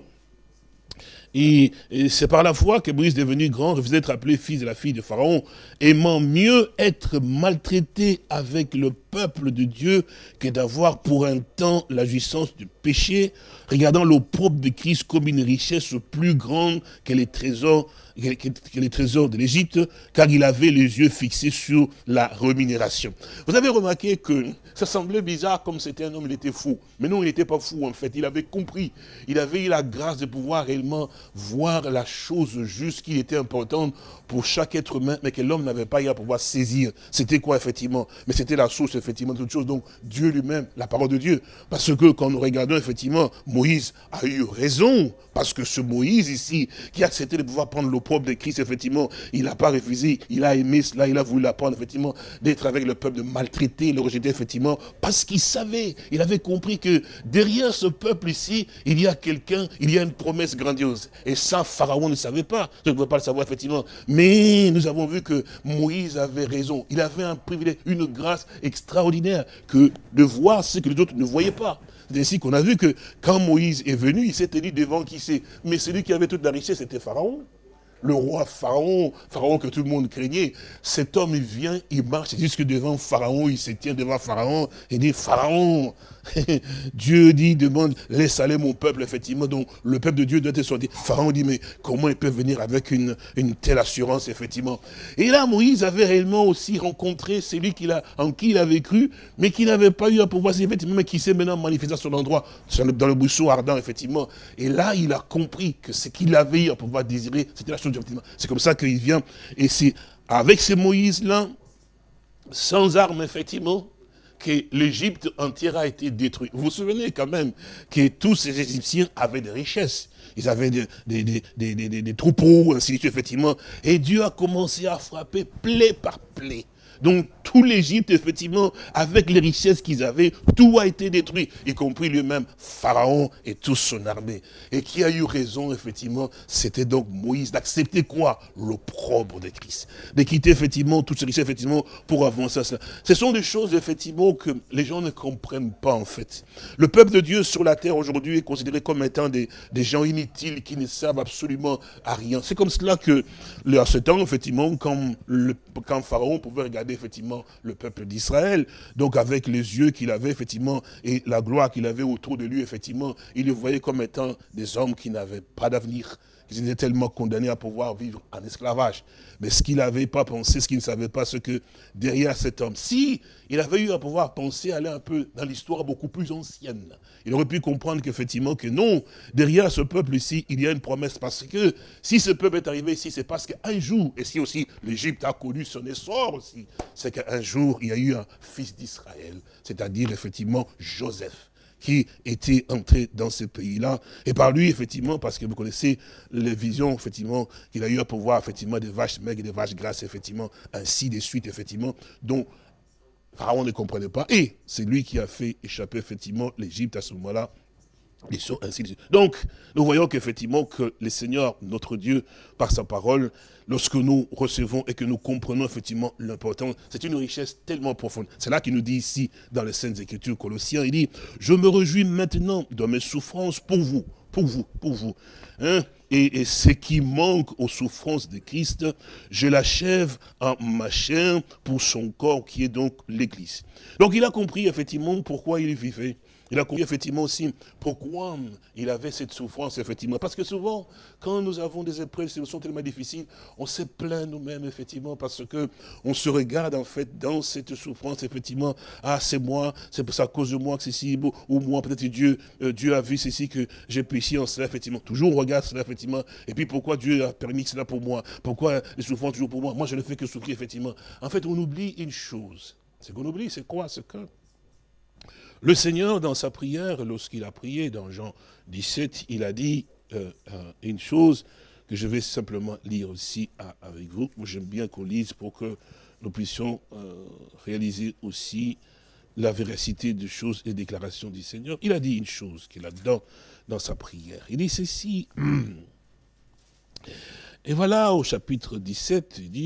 et c'est par la foi que Moïse, devenu grand, refusait d'être appelé fils de la fille de Pharaon, aimant mieux être maltraité avec le peuple de Dieu que d'avoir pour un temps la jouissance du péché, regardant l'opprobre de Christ comme une richesse plus grande que les trésors de l'Égypte, car il avait les yeux fixés sur la rémunération. Vous avez remarqué que ça semblait bizarre comme c'était un homme, il était fou. Mais non, il n'était pas fou en fait, il avait compris. Il avait eu la grâce de pouvoir réellement voir la chose juste qui était importante pour chaque être humain, mais que l'homme n'avait pas eu à pouvoir saisir. C'était quoi effectivement? Mais c'était la source effectivement de toute chose, donc Dieu lui-même, la parole de Dieu. Parce que quand nous regardons effectivement, Moïse a eu raison, parce que ce Moïse ici, qui a accepté de pouvoir prendre l'opprobre de Christ, effectivement, il n'a pas refusé, il a aimé cela, il a voulu l'apprendre, effectivement, d'être avec le peuple, de maltraiter, le rejeter, effectivement, parce qu'il savait, il avait compris que derrière ce peuple ici, il y a quelqu'un, il y a une promesse grandiose. Et ça, Pharaon ne savait pas, je ne pouvais pas le savoir, effectivement. Mais nous avons vu que Moïse avait raison, il avait un privilège, une grâce extraordinaire, que de voir ce que les autres ne voyaient pas. C'est ainsi qu'on a vu que quand Moïse est venu, il s'est tenu devant qui c'est. Mais celui qui avait toute la richesse, c'était Pharaon. le roi Pharaon, Pharaon que tout le monde craignait, cet homme, il vient, il marche jusque devant Pharaon, il se tient devant Pharaon, il dit, Pharaon, Dieu dit, demande, laisse aller mon peuple, effectivement, donc le peuple de Dieu doit être sorti. Pharaon dit, mais comment il peut venir avec une telle assurance, effectivement. Et là, Moïse avait réellement aussi rencontré celui en qui il avait cru, mais qui n'avait pas eu à pouvoir, effectivement, mais qui s'est maintenant manifesté à son endroit, dans le buisson ardent, effectivement. Et là, il a compris que ce qu'il avait eu à pouvoir désirer, c'était la chose, effectivement. C'est comme ça qu'il vient, et c'est avec ce Moïse-là, sans armes, effectivement, que l'Égypte entière a été détruite. Vous vous souvenez quand même que tous ces Égyptiens avaient des richesses. Ils avaient des troupeaux, ainsi de suite, effectivement. Et Dieu a commencé à frapper plaie par plaie. Donc, tout l'Égypte, effectivement, avec les richesses qu'ils avaient, tout a été détruit, y compris lui-même, Pharaon et toute son armée. Et qui a eu raison, effectivement, c'était donc Moïse d'accepter quoi? L'opprobre de Christ. De quitter, effectivement, toutes ces richesses, effectivement, pour avancer à cela. Ce sont des choses, effectivement, que les gens ne comprennent pas, en fait. Le peuple de Dieu sur la terre, aujourd'hui, est considéré comme étant des gens inutiles, qui ne servent absolument à rien. C'est comme cela que, à ce temps, effectivement, quand Pharaon pouvait regarder, effectivement, le peuple d'Israël, donc avec les yeux qu'il avait, effectivement, et la gloire qu'il avait autour de lui, effectivement, il les voyait comme étant des hommes qui n'avaient pas d'avenir. Ils étaient tellement condamnés à pouvoir vivre en esclavage. Mais ce qu'il n'avait pas pensé, ce qu'il ne savait pas, c'est que derrière cet homme, si il avait eu à pouvoir penser, aller un peu dans l'histoire beaucoup plus ancienne, il aurait pu comprendre qu'effectivement, que non, derrière ce peuple ici, il y a une promesse. Parce que si ce peuple est arrivé ici, c'est parce qu'un jour, et si aussi l'Égypte a connu son essor aussi, c'est qu'un jour, il y a eu un fils d'Israël, c'est-à-dire effectivement Joseph, qui était entré dans ce pays-là. Et par lui, effectivement, parce que vous connaissez les visions, effectivement, qu'il a eu à pouvoir, effectivement, des vaches maigres et des vaches grasses, effectivement, ainsi de suite, effectivement, dont Pharaon ne comprenait pas. Et c'est lui qui a fait échapper, effectivement, l'Égypte à ce moment-là. Et ainsi de suite. Donc, nous voyons qu'effectivement, que le Seigneur, notre Dieu, par sa parole, lorsque nous recevons et que nous comprenons effectivement l'importance, c'est une richesse tellement profonde. C'est là qu'il nous dit ici, dans les Saintes Écritures Colossiens, il dit, je me réjouis maintenant de mes souffrances pour vous, pour vous. Hein? Et ce qui manque aux souffrances de Christ, je l'achève en ma chair pour son corps qui est donc l'Église. Donc il a compris effectivement pourquoi il vivait. Il a compris effectivement aussi pourquoi il avait cette souffrance, effectivement. Parce que souvent, quand nous avons des épreuves, qui sont tellement difficiles, on se plaint nous-mêmes, effectivement, parce que on se regarde, en fait, dans cette souffrance, effectivement. Ah, c'est moi, c'est à cause de moi que c'est si beau, ou moi, peut-être Dieu a vu ceci, que j'ai péché en cela, effectivement. Toujours on regarde cela, effectivement. Et puis pourquoi Dieu a permis cela pour moi? Pourquoi les souffrances toujours pour moi? Moi, je ne fais que souffrir, effectivement. En fait, on oublie une chose. Ce qu'on oublie, c'est quoi? C'est que le Seigneur, dans sa prière, lorsqu'il a prié dans Jean 17, il a dit une chose que je vais simplement lire aussi avec vous. Moi, j'aime bien qu'on lise pour que nous puissions réaliser aussi la véracité des choses et déclarations du Seigneur. Il a dit une chose qu'il a dans sa prière. Il dit ceci. Et voilà, au chapitre 17, il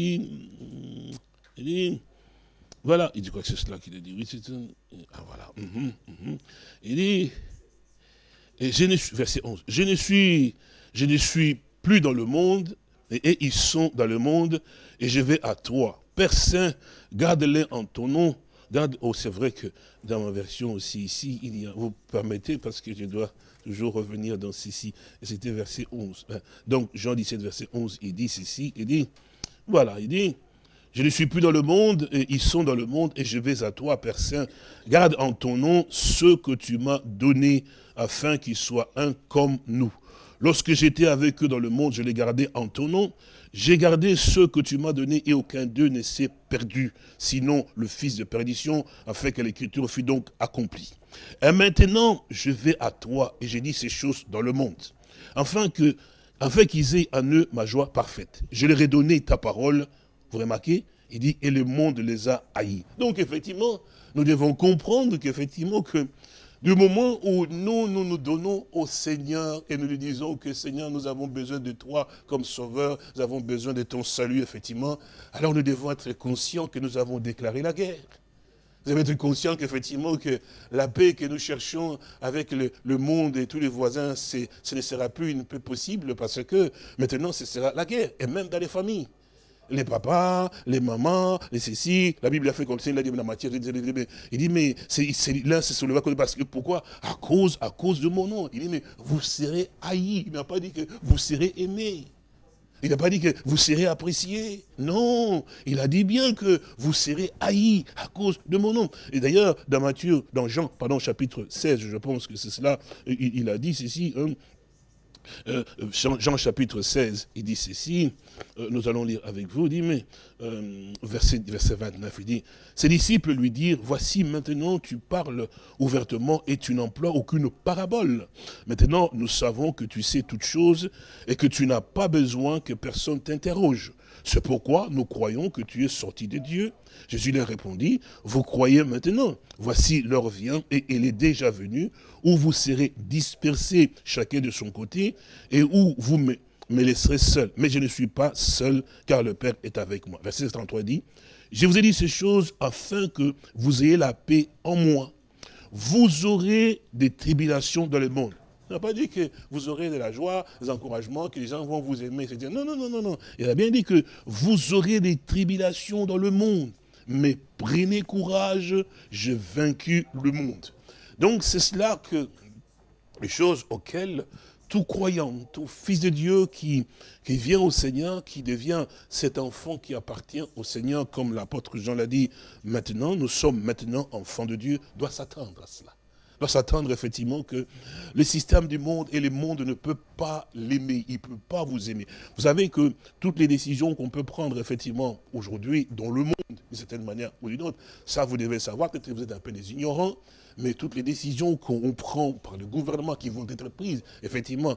dit voilà, il dit quoi que c'est cela qu'il a dit? Oui, c'est un... Ah voilà. Il dit, et verset 11, je ne suis plus dans le monde, et ils sont dans le monde, et je vais à toi. Père Saint, garde-les en ton nom. Oh, c'est vrai que dans ma version aussi ici, il y a, vous permettez, parce que je dois toujours revenir dans ceci, et c'était verset 11. Donc, Jean 17, verset 11, il dit ceci, il dit, voilà, il dit, je ne suis plus dans le monde, et ils sont dans le monde, et je vais à toi, Père Saint. Garde en ton nom ceux que tu m'as donnés, afin qu'ils soient un comme nous. Lorsque j'étais avec eux dans le monde, je les gardais en ton nom. J'ai gardé ceux que tu m'as donnés, et aucun d'eux ne s'est perdu, sinon le fils de perdition, afin que l'écriture fût donc accomplie. Et maintenant, je vais à toi, et j'ai dit ces choses dans le monde, afin qu'ils aient en eux ma joie parfaite. Je leur ai donné ta parole. Vous remarquez? Il dit, et le monde les a haïs. Donc, effectivement, nous devons comprendre qu'effectivement, que du moment où nous donnons au Seigneur et nous lui disons que Seigneur, nous avons besoin de toi comme sauveur, nous avons besoin de ton salut, effectivement, alors nous devons être conscients que nous avons déclaré la guerre. Vous devez être conscient qu'effectivement, que la paix que nous cherchons avec le monde et tous les voisins, ce ne sera plus une paix possible parce que maintenant, ce sera la guerre, et même dans les familles. Les papas, les mamans, les ceci, la Bible a fait comme ça, il a dit dans la matière, il dit, mais l'un se souleva parce que pourquoi? À cause de mon nom. Il dit, mais vous serez haïs. Il n'a pas dit que vous serez aimés. Il n'a pas dit que vous serez appréciés. Non, il a dit bien que vous serez haïs à cause de mon nom. Et d'ailleurs, dans Jean, chapitre 16, je pense que c'est cela, il a dit ceci, hein, Jean chapitre 16, il dit ceci, nous allons lire avec vous, il dit, mais, verset 29, il dit, ses disciples lui dirent, voici maintenant tu parles ouvertement et tu n'emploies aucune parabole. Maintenant nous savons que tu sais toutes choses et que tu n'as pas besoin que personne t'interroge. C'est pourquoi nous croyons que tu es sorti de Dieu. Jésus leur répondit, vous croyez maintenant, voici l'heure vient et elle est déjà venue, où vous serez dispersés chacun de son côté et où vous me laisserez seul. Mais je ne suis pas seul car le Père est avec moi. Verset 33 dit, je vous ai dit ces choses afin que vous ayez la paix en moi. Vous aurez des tribulations dans le monde. Il n'a pas dit que vous aurez de la joie, des encouragements, que les gens vont vous aimer. Non, non, non, non, non. Il a bien dit que vous aurez des tribulations dans le monde. Mais prenez courage, j'ai vaincu le monde. Donc c'est cela que les choses auxquelles tout croyant, tout fils de Dieu qui vient au Seigneur, qui devient cet enfant qui appartient au Seigneur, comme l'apôtre Jean l'a dit, maintenant, nous sommes maintenant enfants de Dieu, doit s'attendre à cela. Doit s'attendre effectivement que le système du monde et le monde ne peut pas l'aimer, il ne peut pas vous aimer. Vous savez que toutes les décisions qu'on peut prendre effectivement aujourd'hui dans le monde, d'une certaine manière ou d'une autre, ça vous devez savoir, peut-être que vous êtes un peu des ignorants, mais toutes les décisions qu'on prend par le gouvernement qui vont être prises, effectivement,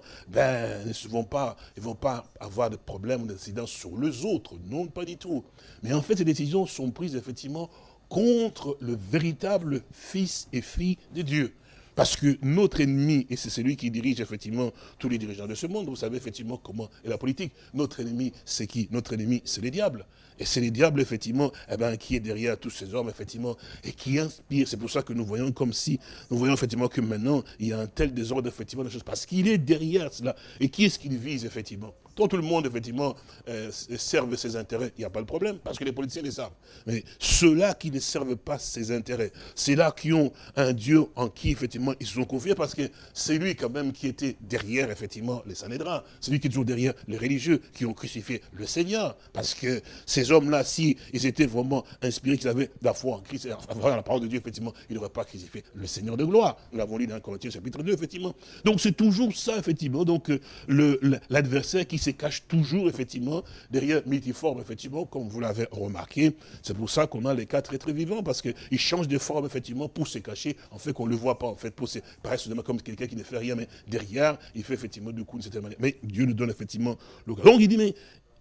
ne vont pas avoir de problème ou d'incidence sur les autres. Non, pas du tout. Mais en fait, ces décisions sont prises effectivement contre le véritable fils et fille de Dieu. Parce que notre ennemi, et c'est celui qui dirige effectivement tous les dirigeants de ce monde, vous savez effectivement comment est la politique. Notre ennemi, c'est qui? Notre ennemi, c'est les diables. Et c'est les diables, effectivement, qui est derrière tous ces hommes, effectivement, et qui inspire. C'est pour ça que nous voyons effectivement que maintenant, il y a un tel désordre, effectivement, de choses. Parce qu'il est derrière cela. Et qui est-ce qu'il vise, effectivement? Quand tout le monde, effectivement, serve ses intérêts, il n'y a pas de problème, parce que les politiciens les servent. Mais ceux-là qui ne servent pas ses intérêts, c'est là qui ont un Dieu en qui, effectivement, ils se sont confiés, parce que c'est lui, quand même, qui était derrière, effectivement, les Sanhédrins. C'est lui qui est toujours derrière les religieux, qui ont crucifié le Seigneur. Parce que ces hommes-là, si ils étaient vraiment inspirés, qu'ils avaient la foi en Christ, avoir la parole de Dieu, effectivement, ils n'auraient pas crucifié le Seigneur de gloire. Nous l'avons lu dans Corinthiens chapitre 2, effectivement. Donc c'est toujours ça, effectivement. Donc l'adversaire qui se cache toujours, effectivement, derrière multiforme, effectivement, comme vous l'avez remarqué. C'est pour ça qu'on a les quatre êtres vivants, parce qu'ils changent de forme, effectivement, pour se cacher, en fait, qu'on ne le voit pas, en fait, pour se paraître comme quelqu'un qui ne fait rien, mais derrière, il fait, effectivement, du coup, d'une certaine manière. Mais Dieu nous donne, effectivement, le cas. Donc, il dit, mais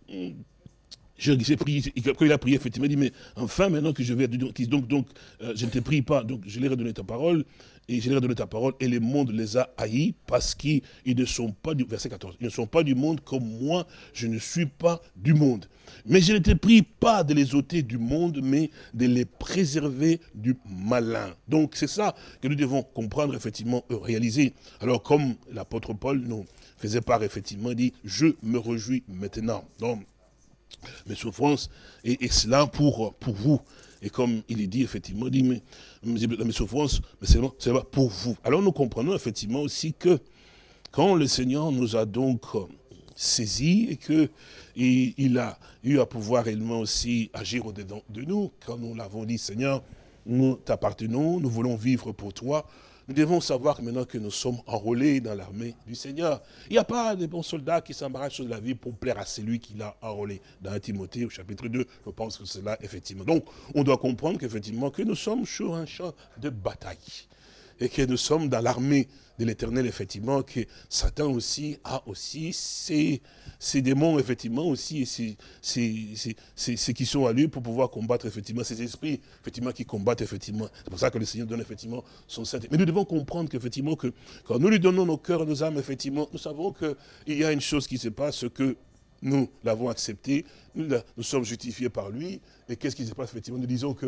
je il a prié, effectivement, il dit, mais enfin, maintenant que je vais, donc je ne te prie pas, donc je leur ai donné ta parole, et je leur ai donné ta parole, et le monde les a haïs, parce qu'ils ne sont pas du, verset 14, ils ne sont pas du monde comme moi, je ne suis pas du monde. Mais je ne te prie pas de les ôter du monde, mais de les préserver du malin. Donc c'est ça que nous devons comprendre, effectivement, réaliser. Alors comme l'apôtre Paul nous faisait part, effectivement, il dit, je me réjouis maintenant. Donc, mes souffrances, et cela pour vous. Et comme il est dit, effectivement, il dit, mais mes souffrances, mais c'est pour vous. Alors nous comprenons effectivement aussi que quand le Seigneur nous a donc saisis et qu'il a eu à pouvoir réellement aussi agir au-dedans de nous, quand nous l'avons dit, Seigneur, nous t'appartenons, nous voulons vivre pour toi, nous devons savoir maintenant que nous sommes enrôlés dans l'armée du Seigneur. Il n'y a pas de bons soldats qui s'embarrassent sur la vie pour plaire à celui qui l'a enrôlé. Dans Timothée, au chapitre 2, je pense que c'est là, effectivement. Donc, on doit comprendre qu'effectivement, que nous sommes sur un champ de bataille. Et que nous sommes dans l'armée de l'Éternel, effectivement, que Satan aussi a aussi ses démons, effectivement, aussi, et ceux qui sont à lui pour pouvoir combattre, effectivement, ces esprits, effectivement, qui combattent, effectivement. C'est pour ça que le Seigneur donne, effectivement, son saint. Mais nous devons comprendre qu'effectivement, que quand nous lui donnons nos cœurs et nos âmes, effectivement, nous savons qu'il y a une chose qui se passe, que nous l'avons accepté, nous sommes justifiés par lui, et qu'est-ce qui se passe, effectivement, nous disons que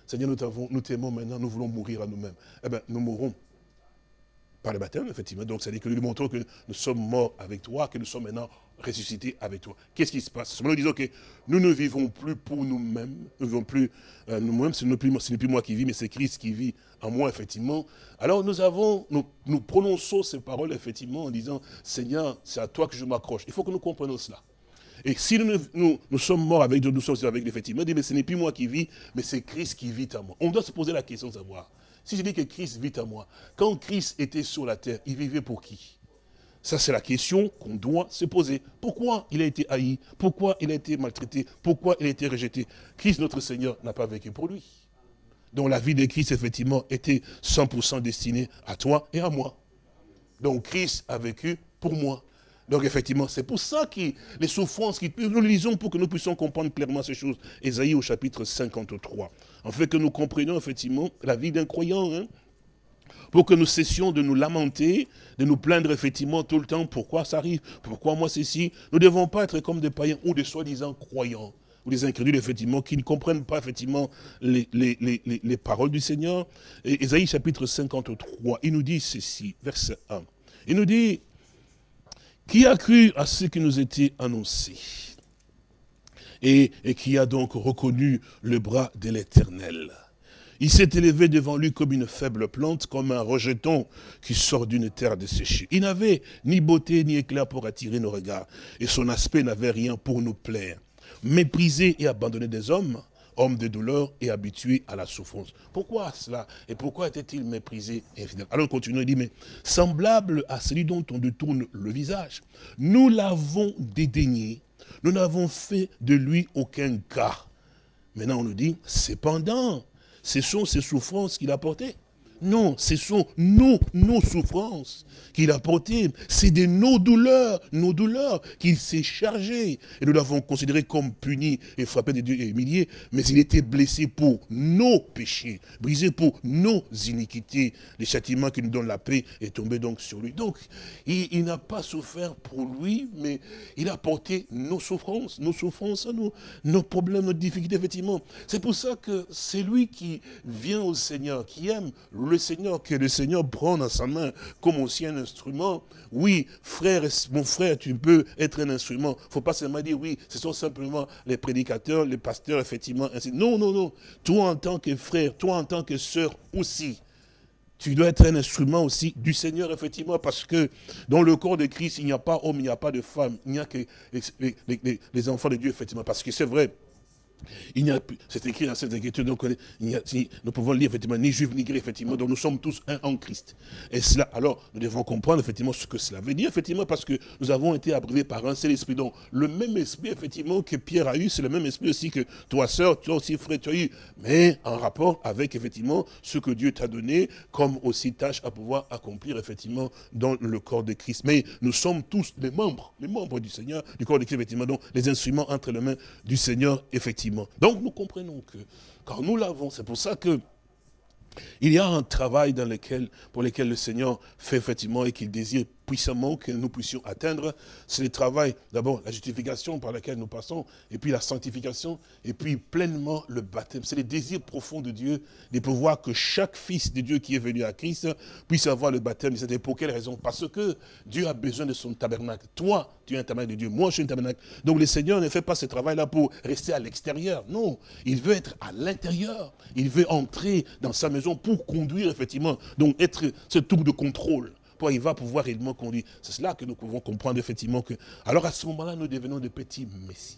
Seigneur, nous t'aimons maintenant, nous voulons mourir à nous-mêmes. Eh bien, nous mourrons par le baptême, effectivement. Donc, c'est-à-dire que nous lui montrons que nous sommes morts avec toi, que nous sommes maintenant ressuscités avec toi. Qu'est-ce qui se passe? Nous disons que nous ne vivons plus pour nous-mêmes, nous ne vivons plus nous-mêmes, ce n'est plus moi qui vis, mais c'est Christ qui vit en moi, effectivement. Alors, nous prononçons ces paroles, effectivement, en disant, Seigneur, c'est à toi que je m'accroche. Il faut que nous comprenions cela. Et si nous sommes morts avec Dieu, nous sommes avec lui, effectivement, mais ce n'est plus moi qui vis, mais c'est Christ qui vit en moi. On doit se poser la question de savoir, si je dis que Christ vit en moi, quand Christ était sur la terre, il vivait pour qui? Ça, c'est la question qu'on doit se poser. Pourquoi il a été haï? Pourquoi il a été maltraité? Pourquoi il a été rejeté? Christ, notre Seigneur, n'a pas vécu pour lui. Donc la vie de Christ, effectivement, était 100% destinée à toi et à moi. Donc Christ a vécu pour moi. Donc effectivement, c'est pour ça que les souffrances, nous lisons pour que nous puissions comprendre clairement ces choses. Ésaïe au chapitre 53. En fait que nous comprenions effectivement la vie d'un croyant, hein, pour que nous cessions de nous lamenter, de nous plaindre effectivement tout le temps, pourquoi ça arrive, pourquoi moi ceci. Nous ne devons pas être comme des païens ou des soi-disant croyants, ou des incrédules effectivement, qui ne comprennent pas effectivement les paroles du Seigneur. Et Ésaïe chapitre 53, il nous dit ceci, verset 1. Il nous dit, qui a cru à ce qui nous était annoncé et qui a donc reconnu le bras de l'Éternel? Il s'est élevé devant lui comme une faible plante, comme un rejeton qui sort d'une terre desséchée. Il n'avait ni beauté ni éclat pour attirer nos regards, et son aspect n'avait rien pour nous plaire. Méprisé et abandonné des hommes, homme de douleur et habitué à la souffrance. Pourquoi cela? Et pourquoi était-il méprisé et infidèle? Alors il continue, il dit, mais semblable à celui dont on détourne le visage, nous l'avons dédaigné, nous n'avons fait de lui aucun cas. Maintenant on nous dit, cependant, ce sont ces souffrances qu'il a portées. Non, ce sont nos souffrances qu'il a portées. C'est de nos douleurs qu'il s'est chargé. Et nous l'avons considéré comme puni et frappé de Dieu et humilié. Mais il était blessé pour nos péchés, brisé pour nos iniquités. Le châtiment qui nous donne la paix est tombé donc sur lui. Donc, il n'a pas souffert pour lui, mais il a porté nos souffrances à nous, nos problèmes, nos difficultés, effectivement. C'est pour ça que c'est lui qui vient au Seigneur, qui aime le Seigneur, que le Seigneur prend dans sa main comme aussi un instrument. Oui, frère, mon frère, tu peux être un instrument. Il ne faut pas seulement dire, oui, ce sont simplement les prédicateurs, les pasteurs, effectivement. Ainsi. Non, non, non. Toi, en tant que frère, toi, en tant que sœur aussi, tu dois être un instrument aussi du Seigneur, effectivement, parce que dans le corps de Christ, il n'y a pas homme, il n'y a pas de femme, il n'y a que les enfants de Dieu, effectivement. Parce que c'est vrai, il n'y a plus, c'est écrit dans cette écriture, donc nous pouvons lire effectivement ni juif ni grec, effectivement, donc nous sommes tous un en Christ. Et cela, alors, nous devons comprendre effectivement ce que cela veut dire, effectivement, parce que nous avons été abreuvés par un seul esprit. Donc, le même esprit, effectivement, que Pierre a eu, c'est le même esprit aussi que toi, sœur, toi aussi, frère, tu as eu, mais en rapport avec, effectivement, ce que Dieu t'a donné, comme aussi tâche à pouvoir accomplir, effectivement, dans le corps de Christ. Mais nous sommes tous les membres du Seigneur, du corps de Christ, effectivement, donc les instruments entre les mains du Seigneur, effectivement. Donc nous comprenons que quand nous l'avons, c'est pour ça que il y a un travail pour lequel le Seigneur fait effectivement et qu'il désire puissamment que nous puissions atteindre. C'est le travail, d'abord la justification par laquelle nous passons, et puis la sanctification, et puis pleinement le baptême. C'est le désir profond de Dieu de pouvoir que chaque fils de Dieu qui est venu à Christ puisse avoir le baptême. Et pour quelle raison? Parce que Dieu a besoin de son tabernacle. Toi, tu es un tabernacle de Dieu. Moi, je suis un tabernacle. Donc le Seigneur ne fait pas ce travail-là pour rester à l'extérieur. Non, il veut être à l'intérieur. Il veut entrer dans sa maison pour conduire, effectivement. Donc être ce tour de contrôle. Il va pouvoir réellement conduire. C'est cela que nous pouvons comprendre effectivement que. Alors à ce moment-là, nous devenons de petits messies.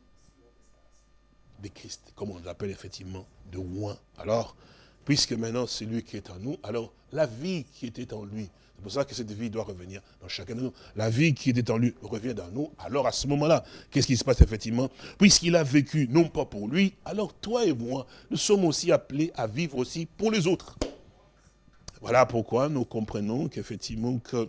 De Christ, comme on l'appelle effectivement, de oint. Alors, puisque maintenant c'est lui qui est en nous, alors la vie qui était en lui, c'est pour ça que cette vie doit revenir dans chacun de nous. La vie qui était en lui revient dans nous. Alors à ce moment-là, qu'est-ce qui se passe effectivement? Puisqu'il a vécu non pas pour lui, alors toi et moi, nous sommes aussi appelés à vivre aussi pour les autres. Voilà pourquoi nous comprenons qu'effectivement, que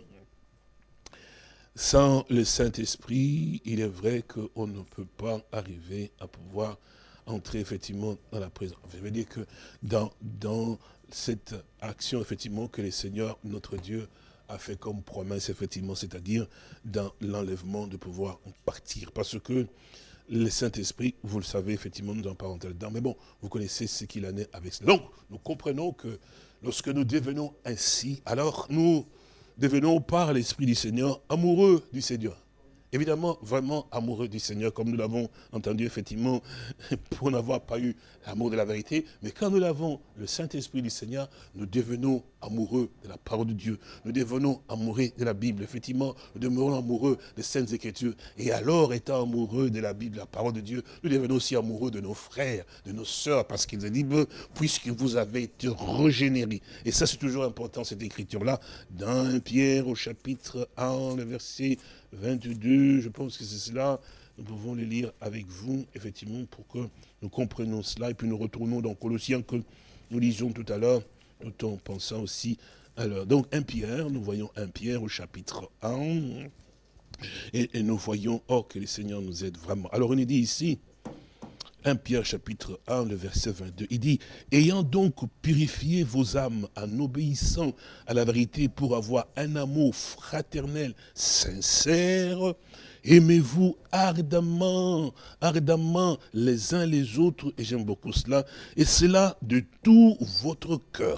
sans le Saint-Esprit, il est vrai qu'on ne peut pas arriver à pouvoir entrer effectivement dans la présence. Je veux dire que dans cette action effectivement que le Seigneur, notre Dieu, a fait comme promesse effectivement, c'est-à-dire dans l'enlèvement de pouvoir partir. Parce que le Saint-Esprit, vous le savez, effectivement, nous n'en parlons pas dedans, mais bon, vous connaissez ce qu'il en est avec cela. Donc, nous comprenons que lorsque nous devenons ainsi, alors nous devenons par l'Esprit du Seigneur amoureux du Seigneur. Évidemment, vraiment amoureux du Seigneur, comme nous l'avons entendu, effectivement, pour n'avoir pas eu l'amour de la vérité. Mais quand nous l'avons, le Saint-Esprit du Seigneur, nous devenons amoureux de la parole de Dieu. Nous devenons amoureux de la Bible. Effectivement, nous devenons amoureux des Saintes Écritures. Et alors, étant amoureux de la Bible, de la parole de Dieu, nous devenons aussi amoureux de nos frères, de nos sœurs, parce qu'ils ont dit, puisque vous avez été régénérés. Et ça, c'est toujours important, cette écriture-là, dans 1 Pierre, au chapitre 1, le verset 22, je pense que c'est cela. Nous pouvons le lire avec vous, effectivement, pour que nous comprenions cela. Et puis nous retournons dans Colossiens que nous lisions tout à l'heure, tout en pensant aussi. Alors, donc 1 Pierre, nous voyons 1 Pierre au chapitre 1. Et nous voyons, que le Seigneur nous aide vraiment. Alors on est dit ici, 1 Pierre chapitre 1, le verset 22, il dit, « Ayant donc purifié vos âmes en obéissant à la vérité pour avoir un amour fraternel sincère, aimez-vous ardemment, ardemment les uns les autres, et j'aime beaucoup cela, et cela de tout votre cœur. »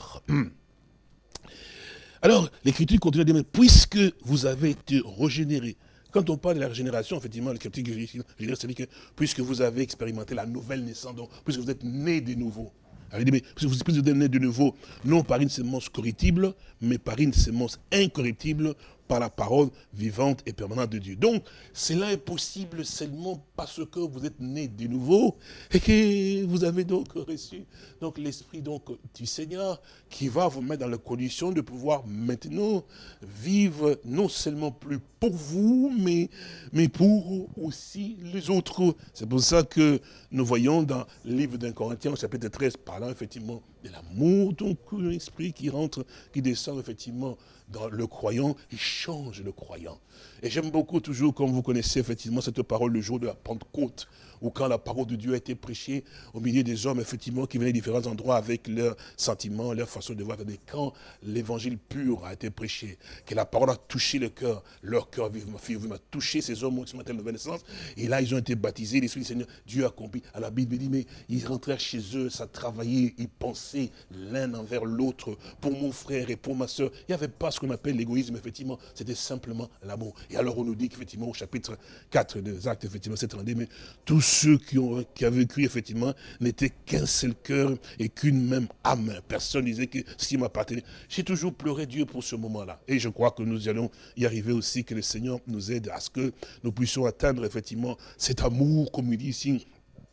Alors, l'Écriture continue à dire, « Mais puisque vous avez été régénérés, » quand on parle de la régénération, effectivement, le critique, c'est-à-dire que puisque vous avez expérimenté la nouvelle naissance, donc, puisque vous êtes né de nouveau. Alors, il dit, mais puisque vous êtes né de nouveau, non par une semence corruptible, mais par une semence incorruptible, par la parole vivante et permanente de Dieu. Donc, cela est possible seulement parce que vous êtes né de nouveau et que vous avez donc reçu donc l'Esprit du Seigneur qui va vous mettre dans la condition de pouvoir maintenant vivre non seulement plus pour vous, mais pour aussi les autres. C'est pour ça que nous voyons dans le livre d'un Corinthiens, chapitre 13, parlant effectivement de l'amour, donc l'Esprit qui rentre, qui descend effectivement dans le croyant, il change le croyant. Et j'aime beaucoup toujours, comme vous connaissez effectivement cette parole le jour de la Pentecôte, où quand la parole de Dieu a été prêchée au milieu des hommes, effectivement, qui venaient de différents endroits avec leurs sentiments, leur façon de voir, mais quand l'évangile pur a été prêché, que la parole a touché le cœur, leur cœur vivement a touché ces hommes qui ont été de nouvelle naissance, et là ils ont été baptisés, l'Esprit du Seigneur, Dieu a accompli. À la Bible dit, mais ils rentrèrent chez eux, ça travaillait, ils pensaient l'un envers l'autre, pour mon frère et pour ma soeur. Il n'y avait pas ce qu'on appelle l'égoïsme, effectivement, c'était simplement l'amour. Et alors on nous dit qu'effectivement, au chapitre 4 des Actes, effectivement, c'est rendu, mais tous ceux qui avaient cru, effectivement, n'étaient qu'un seul cœur et qu'une même âme. Personne ne disait que ce qui m'appartenait. J'ai toujours pleuré Dieu pour ce moment-là. Et je crois que nous allons y arriver aussi, que le Seigneur nous aide à ce que nous puissions atteindre, effectivement, cet amour, comme il dit ici,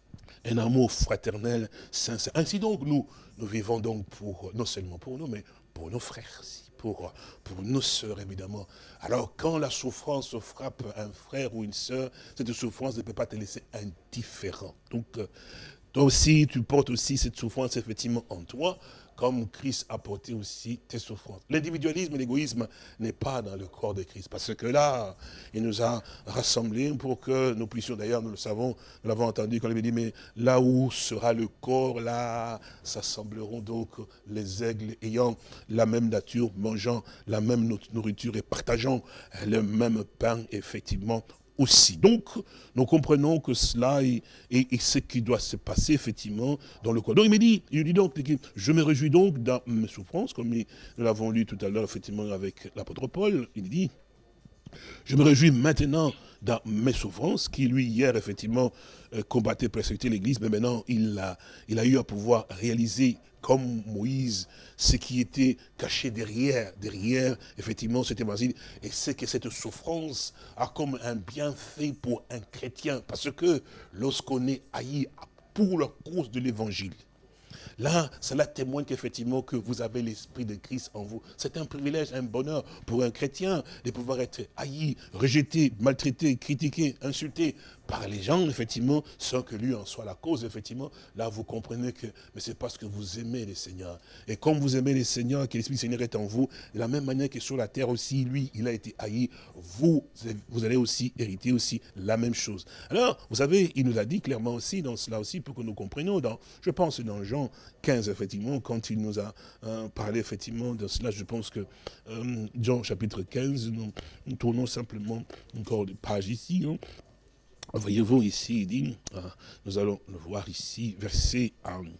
un amour fraternel, sincère. Ainsi donc, nous vivons donc non seulement pour nous, mais pour nos frères aussi. Pour nos sœurs, évidemment. Alors, quand la souffrance frappe un frère ou une sœur, cette souffrance ne peut pas te laisser indifférent. Donc, toi aussi, tu portes aussi cette souffrance, effectivement, en toi, comme Christ a porté aussi tes souffrances. L'individualisme et l'égoïsme n'est pas dans le corps de Christ, parce que là, il nous a rassemblés pour que nous puissions, d'ailleurs, nous le savons, nous l'avons entendu quand il avait dit, mais là où sera le corps, là s'assembleront donc les aigles ayant la même nature, mangeant la même nourriture et partageant le même pain, effectivement, aussi. Donc, nous comprenons que cela est ce qui doit se passer, effectivement, dans le corps. Donc, il dit donc, je me réjouis donc dans mes souffrances, comme nous l'avons lu tout à l'heure, effectivement, avec l'apôtre Paul. Il dit, je me réjouis maintenant dans mes souffrances, qui lui, hier, effectivement, combattait, persécutait l'Église, mais maintenant, il a eu à pouvoir réaliser, comme Moïse, ce qui était caché derrière, effectivement, cet évangile, et c'est que cette souffrance a comme un bienfait pour un chrétien, parce que lorsqu'on est haï pour la cause de l'évangile, là, cela témoigne qu'effectivement que vous avez l'Esprit de Christ en vous. C'est un privilège, un bonheur pour un chrétien de pouvoir être haï, rejeté, maltraité, critiqué, insulté par les gens, effectivement, sans que lui en soit la cause, effectivement. Là, vous comprenez que mais c'est parce que vous aimez le Seigneur. Et comme vous aimez le Seigneur, que l'Esprit du Seigneur est en vous, de la même manière que sur la terre aussi, lui, il a été haï, vous allez aussi hériter aussi la même chose. Alors, vous savez, il nous a dit clairement aussi, dans cela aussi, pour que nous comprenions, je pense dans Jean 15, effectivement, quand il nous a parlé, effectivement, de cela, je pense que Jean chapitre 15, nous tournons simplement encore des pages ici, hein. voyez-vous ici, il dit, nous allons le voir ici, verset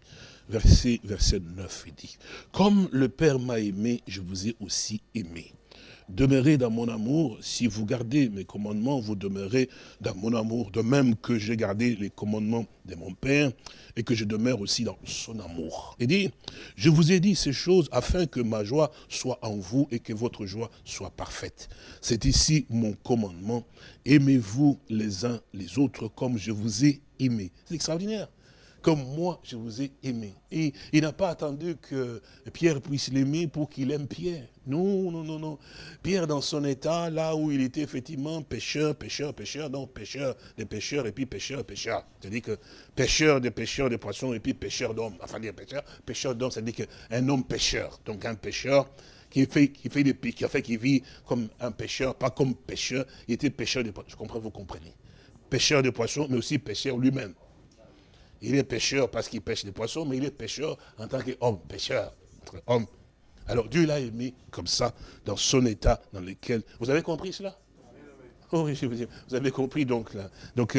9, il dit, comme le Père m'a aimé, je vous ai aussi aimé. Demeurez dans mon amour, si vous gardez mes commandements, vous demeurez dans mon amour, de même que j'ai gardé les commandements de mon Père, et que je demeure aussi dans son amour. Il dit, je vous ai dit ces choses afin que ma joie soit en vous et que votre joie soit parfaite. C'est ici mon commandement, aimez-vous les uns les autres comme je vous ai aimé. C'est extraordinaire. Comme moi, je vous ai aimé. Et il n'a pas attendu que Pierre puisse l'aimer pour qu'il aime Pierre. Non, non, non, non. Pierre, dans son état, là où il était effectivement pécheur, non, pécheur des pécheurs et puis pécheur. C'est-à-dire que pécheur de poissons et puis pécheur d'hommes. Enfin, dire pécheur d'hommes, c'est-à-dire qu'un homme pécheur. Donc un pécheur qui vit comme un pécheur, pas comme pécheur. Il était pécheur de poissons. Je comprends, vous comprenez. Pécheur de poissons, mais aussi pécheur lui-même. Il est pêcheur parce qu'il pêche des poissons, mais il est pêcheur en tant qu'homme, pêcheur, homme. Alors Dieu l'a aimé comme ça, dans son état dans lequel... Vous avez compris cela? Oh oui, je veux dire, vous avez compris donc là. Donc,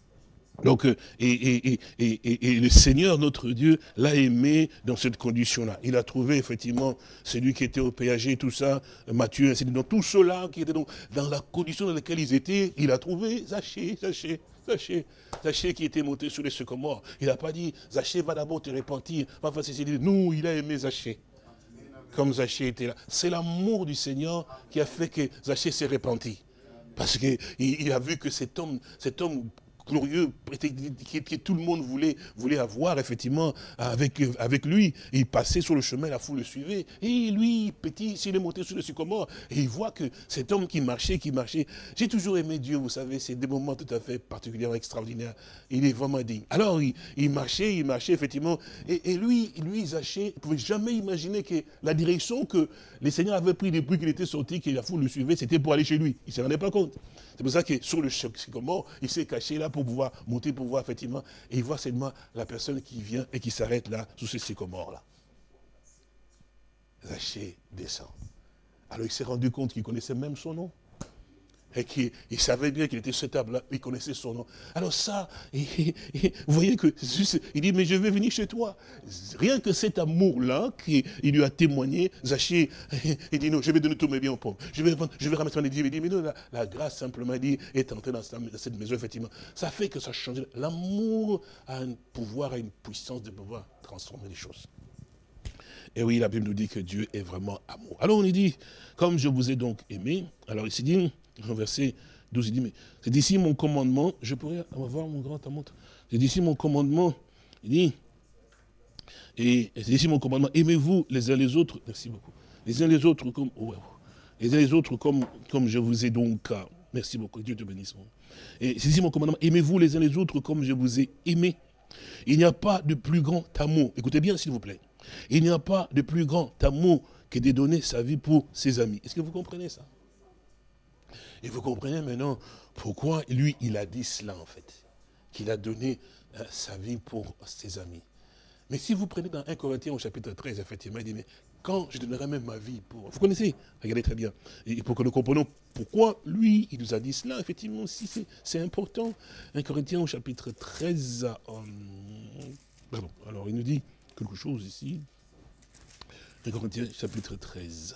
le Seigneur, notre Dieu, l'a aimé dans cette condition-là. Il a trouvé effectivement celui qui était au péager, tout ça, Matthieu, ainsi de suite. Donc tout cela qui était donc dans la condition dans laquelle ils étaient, il a trouvé Zachée qui était monté sur les sycomores. Il n'a pas dit, Zachée va d'abord te repentir. Non, il a aimé Zachée. Comme Zachée était là. C'est l'amour du Seigneur qui a fait que Zachée s'est repenti. Parce qu'il a vu que cet homme glorieux, que tout le monde voulait avoir, effectivement, avec lui. Il passait sur le chemin, la foule le suivait. Et lui, petit, s'il est monté sur le sycomore, et il voit que cet homme qui marchait. J'ai toujours aimé Dieu, vous savez, c'est des moments tout à fait particulièrement extraordinaires. Il est vraiment digne. Alors, il marchait, effectivement. Et lui, Zachée, ne pouvait jamais imaginer que la direction que le Seigneur avait pris depuis qu'il était sorti, que la foule le suivait, c'était pour aller chez lui. Il ne se rendait pas compte. C'est pour ça que sur le sycomore, il s'est caché là pour pouvoir monter, pour voir effectivement. Et il voit seulement la personne qui vient et qui s'arrête là, sous ce sycomore-là. Zachée descend. Alors il s'est rendu compte qu'il connaissait même son nom. Et qu'il savait bien qu'il était souhaitable, il connaissait son nom. Alors ça, vous voyez que il dit, mais je vais venir chez toi. Rien que cet amour-là, qu'il lui a témoigné, Zachée, il dit, non, je vais donner tous mes biens aux pauvres. Je vais ramasser mes dieux. Il dit, mais non, la grâce simplement dit, est entrée dans cette maison, effectivement. Ça fait que ça change. L'amour a un pouvoir, a une puissance de pouvoir transformer les choses. Et oui, la Bible nous dit que Dieu est vraiment amour. Alors on lui dit, comme je vous ai donc aimé, alors ici dit, au verset 12, il dit, mais c'est d'ici mon commandement, je pourrais avoir mon grand amour. C'est d'ici mon commandement, il dit, et c'est d'ici mon commandement, aimez-vous les uns les autres, merci beaucoup, les uns les autres comme je vous ai donc, merci beaucoup, Dieu te bénisse. Et c'est d'ici mon commandement, aimez-vous les uns les autres comme je vous ai aimé. Il n'y a pas de plus grand amour, écoutez bien s'il vous plaît, il n'y a pas de plus grand amour que de donner sa vie pour ses amis. Est-ce que vous comprenez ça? Et vous comprenez maintenant pourquoi lui, il a dit cela en fait. Qu'il a donné sa vie pour ses amis. Mais si vous prenez dans 1 Corinthiens au chapitre 13, effectivement, il dit, mais quand je donnerai même ma vie pour... Vous connaissez? Regardez très bien. Et pour que nous comprenions pourquoi lui, il nous a dit cela, effectivement, aussi, c'est important. 1 Corinthiens au chapitre 13, pardon, alors il nous dit quelque chose ici. 1 Corinthiens chapitre 13.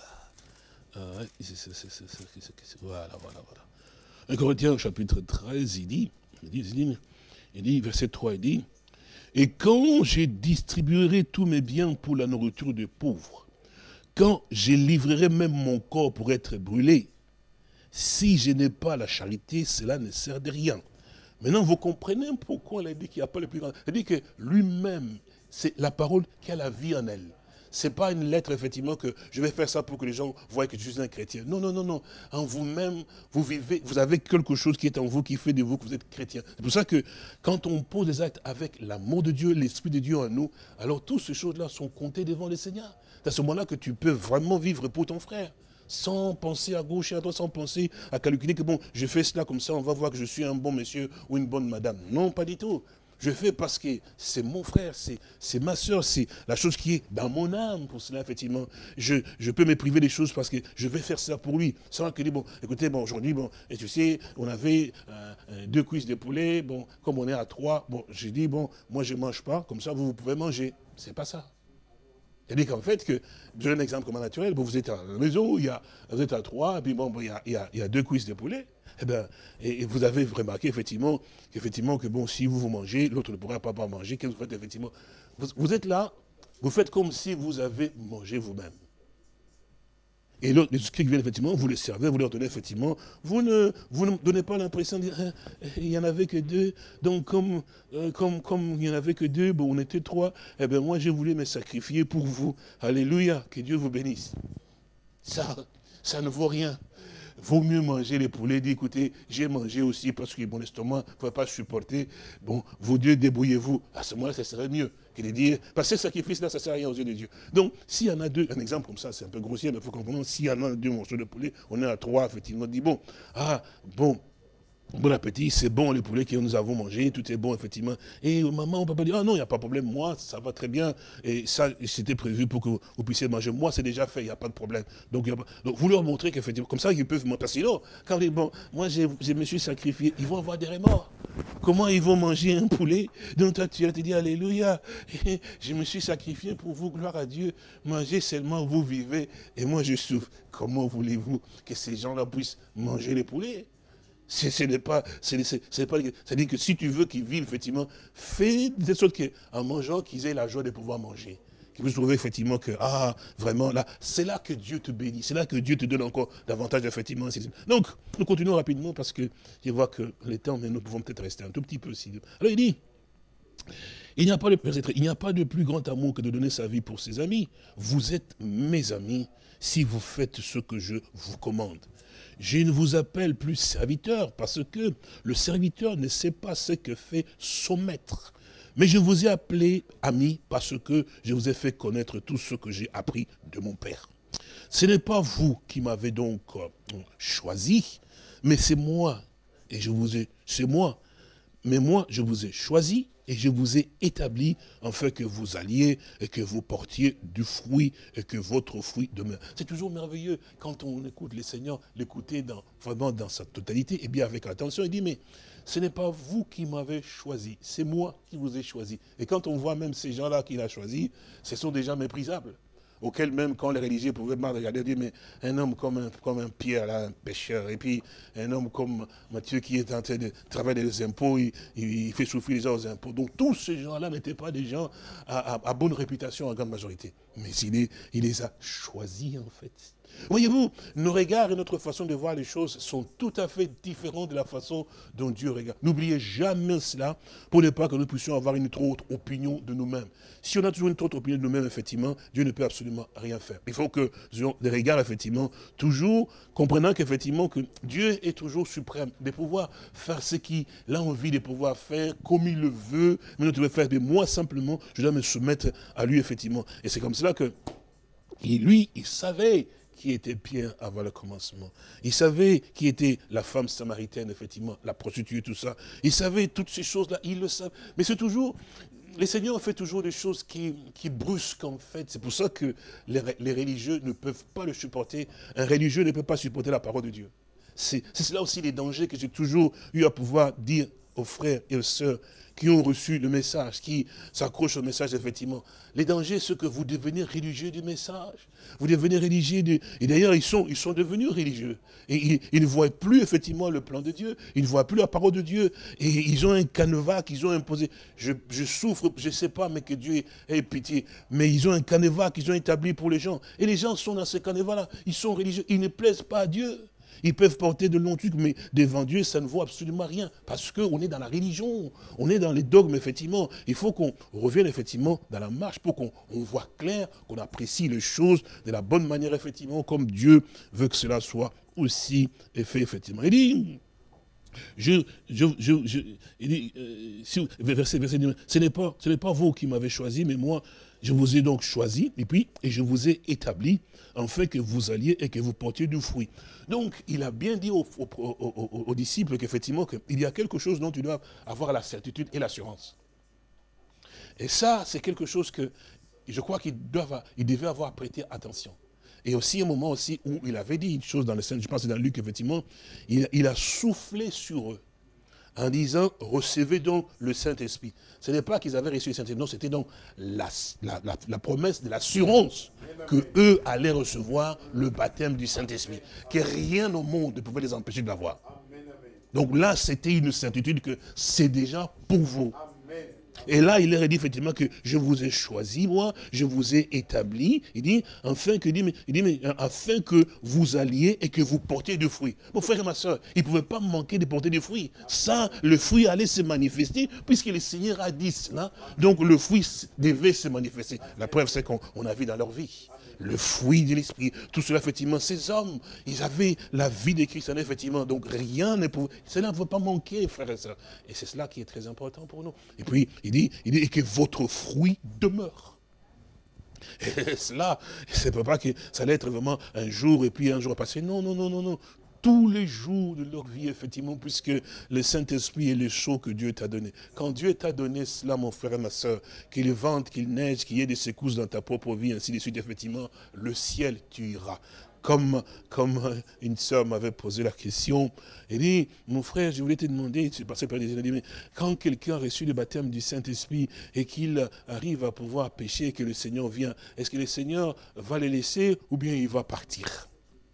Voilà. 1 Corinthiens chapitre 13, il dit, verset 3, il dit, et quand je distribuerai tous mes biens pour la nourriture des pauvres, quand je livrerai même mon corps pour être brûlé, si je n'ai pas la charité, cela ne sert de rien. Maintenant, vous comprenez pourquoi il a dit qu'il n'y a pas le plus grand. Il a dit que lui-même, c'est la parole qui a la vie en elle. Ce n'est pas une lettre, effectivement, que je vais faire ça pour que les gens voient que je suis un chrétien. Non, non, non, non. En vous-même, vous vivez, vous avez quelque chose qui est en vous, qui fait de vous que vous êtes chrétien. C'est pour ça que quand on pose des actes avec l'amour de Dieu, l'Esprit de Dieu en nous, alors toutes ces choses-là sont comptées devant le Seigneur. C'est à ce moment-là que tu peux vraiment vivre pour ton frère. Sans penser à gauche et à droite, sans penser à calculer que bon, je fais cela comme ça, on va voir que je suis un bon monsieur ou une bonne madame. Non, pas du tout. Je fais parce que c'est mon frère, c'est ma soeur, c'est la chose qui est dans mon âme. Pour cela, effectivement, je peux me priver des choses parce que je vais faire ça pour lui. Sans que, bon, écoutez, bon, aujourd'hui, bon, et tu sais, on avait 2 cuisses de poulet, bon, comme on est à 3, bon, j'ai dit, bon, moi je ne mange pas, comme ça vous pouvez manger. C'est pas ça. C'est-à-dire qu'en fait, je donne un exemple comme naturel, bon, vous êtes à la maison, vous êtes à 3, et puis bon, il y a 2 cuisses de poulet. Eh bien, et vous avez remarqué effectivement que bon, si vous mangez, l'autre ne pourra pas manger. Qu'est-ce que vous faites effectivement? Vous êtes là, vous faites comme si vous avez mangé vous-même. Et l'autre, les qui viennent effectivement, vous les servez, vous leur donnez effectivement, vous ne donnez pas l'impression de dire, hein, il n'y en avait que 2, donc comme il n'y en avait que 2, bon, on était 3, eh bien moi j'ai voulu me sacrifier pour vous. Alléluia, que Dieu vous bénisse. Ça ne vaut rien. Vaut mieux manger les poulets, dire écoutez, j'ai mangé aussi parce que mon estomac ne pouvait pas supporter. Bon, vous Dieu, débrouillez-vous. À ce moment-là, ça serait mieux que de dire, parce que ce sacrifice-là, ça ne sert à rien aux yeux de Dieu. Donc, s'il y en a 2, un exemple comme ça, c'est un peu grossier, mais il faut comprendre, s'il y en a 2 morceaux de poulet, on est à 3, effectivement, on dit bon, bon appétit, c'est bon les poulets que nous avons mangés, tout est bon effectivement. Et maman, papa dit, ah non, il n'y a pas de problème, moi ça va très bien. Et ça, c'était prévu pour que vous puissiez manger. Moi, c'est déjà fait, il n'y a pas de problème. Donc, vous leur montrez qu'effectivement, comme ça, ils peuvent monter. Sinon, quand ils disent, bon, moi je me suis sacrifié, ils vont avoir des remords. Comment ils vont manger un poulet? Donc toi, tu vas te dire, alléluia, je me suis sacrifié pour vous, gloire à Dieu. Mangez seulement, vous vivez, et moi je souffre. Comment voulez-vous que ces gens-là puissent manger les poulets? C'est-à-dire que si tu veux qu'ils vivent, effectivement, fais de sorte qu'en mangeant, qu'ils aient la joie de pouvoir manger. Qu'ils puissent trouver, effectivement, que, vraiment, là, c'est là que Dieu te bénit, c'est là que Dieu te donne encore davantage, effectivement. Donc, nous continuons rapidement parce que je vois que le temps, mais nous pouvons peut-être rester un tout petit peu aussi. Alors, il dit, il n'y a pas de plus grand amour que de donner sa vie pour ses amis. Vous êtes mes amis si vous faites ce que je vous commande. Je ne vous appelle plus serviteur parce que le serviteur ne sait pas ce que fait son maître. Mais je vous ai appelé ami parce que je vous ai fait connaître tout ce que j'ai appris de mon Père. Ce n'est pas vous qui m'avez donc choisi, mais c'est moi. Mais moi, je vous ai choisi et je vous ai établi afin que vous alliez et que vous portiez du fruit et que votre fruit demeure. C'est toujours merveilleux quand on écoute le Seigneur, l'écouter vraiment dans sa totalité et bien avec attention. Il dit, mais ce n'est pas vous qui m'avez choisi, c'est moi qui vous ai choisi. Et quand on voit même ces gens-là qu'il a choisis, ce sont des gens méprisables. Auquel même quand les religieux pouvaient mal regarder, dire mais un homme comme un Pierre, là, un pécheur, et puis un homme comme Matthieu qui est en train de travailler les impôts, il fait souffrir les gens aux impôts. Donc tous ces gens-là n'étaient pas des gens à bonne réputation en grande majorité. Mais il les a choisis en fait. Voyez-vous, nos regards et notre façon de voir les choses sont tout à fait différents de la façon dont Dieu regarde. N'oubliez jamais cela pour ne pas que nous puissions avoir une trop haute opinion de nous-mêmes. Si on a toujours une trop haute opinion de nous-mêmes, effectivement, Dieu ne peut absolument rien faire. Il faut que nous ayons des regards, effectivement, toujours comprenant qu'effectivement, que Dieu est toujours suprême, de pouvoir faire ce qu'il a envie de pouvoir faire, comme il le veut, mais nous devons faire de moi simplement, je dois me soumettre à lui, effectivement. Et c'est comme cela que lui, il savait qui était Pierre avant le commencement. Il savait qui était la femme samaritaine, effectivement, la prostituée, tout ça. Il savait toutes ces choses-là, il le savait. Mais c'est toujours, le Seigneur fait toujours des choses qui brusquent en fait. C'est pour ça que les religieux ne peuvent pas le supporter. Un religieux ne peut pas supporter la parole de Dieu. C'est cela aussi les dangers que j'ai toujours eu à pouvoir dire aux frères et aux sœurs qui ont reçu le message, qui s'accrochent au message, effectivement. Les dangers, c'est que vous devenez religieux du message. Vous devenez religieux et d'ailleurs, ils sont devenus religieux. Et ils ne voient plus, effectivement, le plan de Dieu. Ils ne voient plus la parole de Dieu. Et ils ont un canevas qu'ils ont imposé. Je souffre, je ne sais pas, mais que Dieu ait pitié. Mais ils ont un canevas qu'ils ont établi pour les gens. Et les gens sont dans ce canevas-là. Ils sont religieux. Ils ne plaisent pas à Dieu. Ils peuvent porter de longs trucs, mais devant Dieu, ça ne vaut absolument rien. Parce qu'on est dans la religion, on est dans les dogmes, effectivement. Il faut qu'on revienne, effectivement, dans la marche pour qu'on voit clair, qu'on apprécie les choses de la bonne manière, effectivement, comme Dieu veut que cela soit aussi fait, effectivement. Il dit, verset 9, ce n'est pas vous qui m'avez choisi, mais moi, je vous ai donc choisi, et je vous ai établi, afin que vous alliez et que vous portiez du fruit. Donc, il a bien dit aux disciples qu'effectivement, il y a quelque chose dont tu dois avoir la certitude et l'assurance. Et ça, c'est quelque chose que je crois qu'il devait avoir prêté attention. Et aussi un moment aussi où il avait dit une chose dans le Saint, je pense que c'est dans Luc, effectivement, il a soufflé sur eux en disant, recevez donc le Saint-Esprit. Ce n'est pas qu'ils avaient reçu le Saint-Esprit, non, c'était donc la promesse de l'assurance que eux allaient recevoir le baptême du Saint-Esprit, que rien au monde ne pouvait les empêcher de l'avoir. Donc là, c'était une certitude que c'est déjà pour vous. Et là, il leur a dit effectivement que je vous ai choisi, moi, je vous ai établi. Il dit, afin que vous alliez et que vous portiez du fruit. Mon frère et ma soeur, il ne pouvait pas manquer de porter du fruit. Ça, le fruit allait se manifester, puisque le Seigneur a dit cela. Donc le fruit devait se manifester. La preuve, c'est qu'on a vu dans leur vie. Le fruit de l'esprit, tout cela, effectivement, ces hommes, ils avaient la vie de Christ, effectivement, donc rien ne pouvait, cela ne pouvait pas manquer, frères et sœurs. Et c'est cela qui est très important pour nous. Et puis, il dit et que votre fruit demeure. Et cela, c'est pas que ça allait être vraiment un jour et puis un jour passé. Non, non, non, non, non. Tous les jours de leur vie, effectivement, puisque le Saint-Esprit est le sceau que Dieu t'a donné. Quand Dieu t'a donné cela, mon frère et ma soeur, qu'il vente, qu'il neige, qu'il y ait des secousses dans ta propre vie, ainsi de suite, effectivement, le ciel, tu iras. Comme une sœur m'avait posé la question, elle dit, mon frère, je voulais te demander, tu passais par des années, mais quand quelqu'un a reçu le baptême du Saint-Esprit et qu'il arrive à pouvoir pécher et que le Seigneur vient, est-ce que le Seigneur va le laisser ou bien il va partir?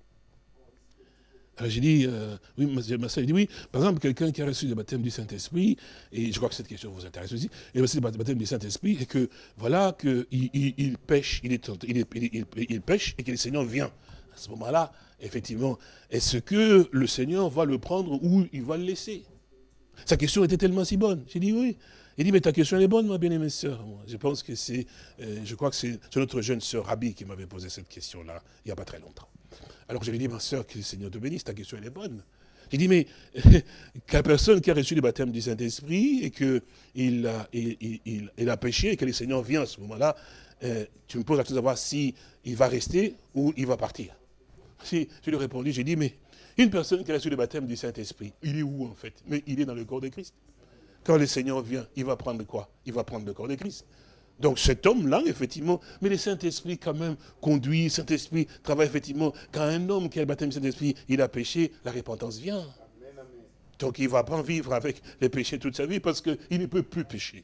Alors j'ai dit, oui, ma soeur dit oui. Par exemple, quelqu'un qui a reçu le baptême du Saint-Esprit, et je crois que cette question vous intéresse aussi, il a reçu le baptême du Saint-Esprit, et que, voilà, qu'il pêche, il pêche, et que le Seigneur vient. À ce moment-là, effectivement, est-ce que le Seigneur va le prendre ou il va le laisser? Sa question était tellement si bonne. J'ai dit oui. Il dit, mais ta question elle est bonne, ma bien-aimée sœur. Je pense que je crois que c'est notre jeune sœur Rabi qui m'avait posé cette question-là, il n'y a pas très longtemps. Alors je lui ai dit, ma sœur, que le Seigneur te bénisse, ta question elle est bonne. J'ai dit, mais qu'à personne qui a reçu le baptême du Saint-Esprit et qu'il a péché et que le Seigneur vient à ce moment-là, tu me poses la question de savoir si il va rester ou il va partir. Si je lui ai répondu, j'ai dit, mais une personne qui a reçu le baptême du Saint-Esprit, il est où en fait? Mais il est dans le corps de Christ. Quand le Seigneur vient, il va prendre quoi? Il va prendre le corps de Christ. Donc cet homme-là, effectivement, mais le Saint-Esprit quand même conduit, le Saint-Esprit travaille effectivement. Quand un homme qui a le baptême du Saint-Esprit, il a péché, la repentance vient. Donc il ne va pas vivre avec les péchés toute sa vie parce qu'il ne peut plus pécher.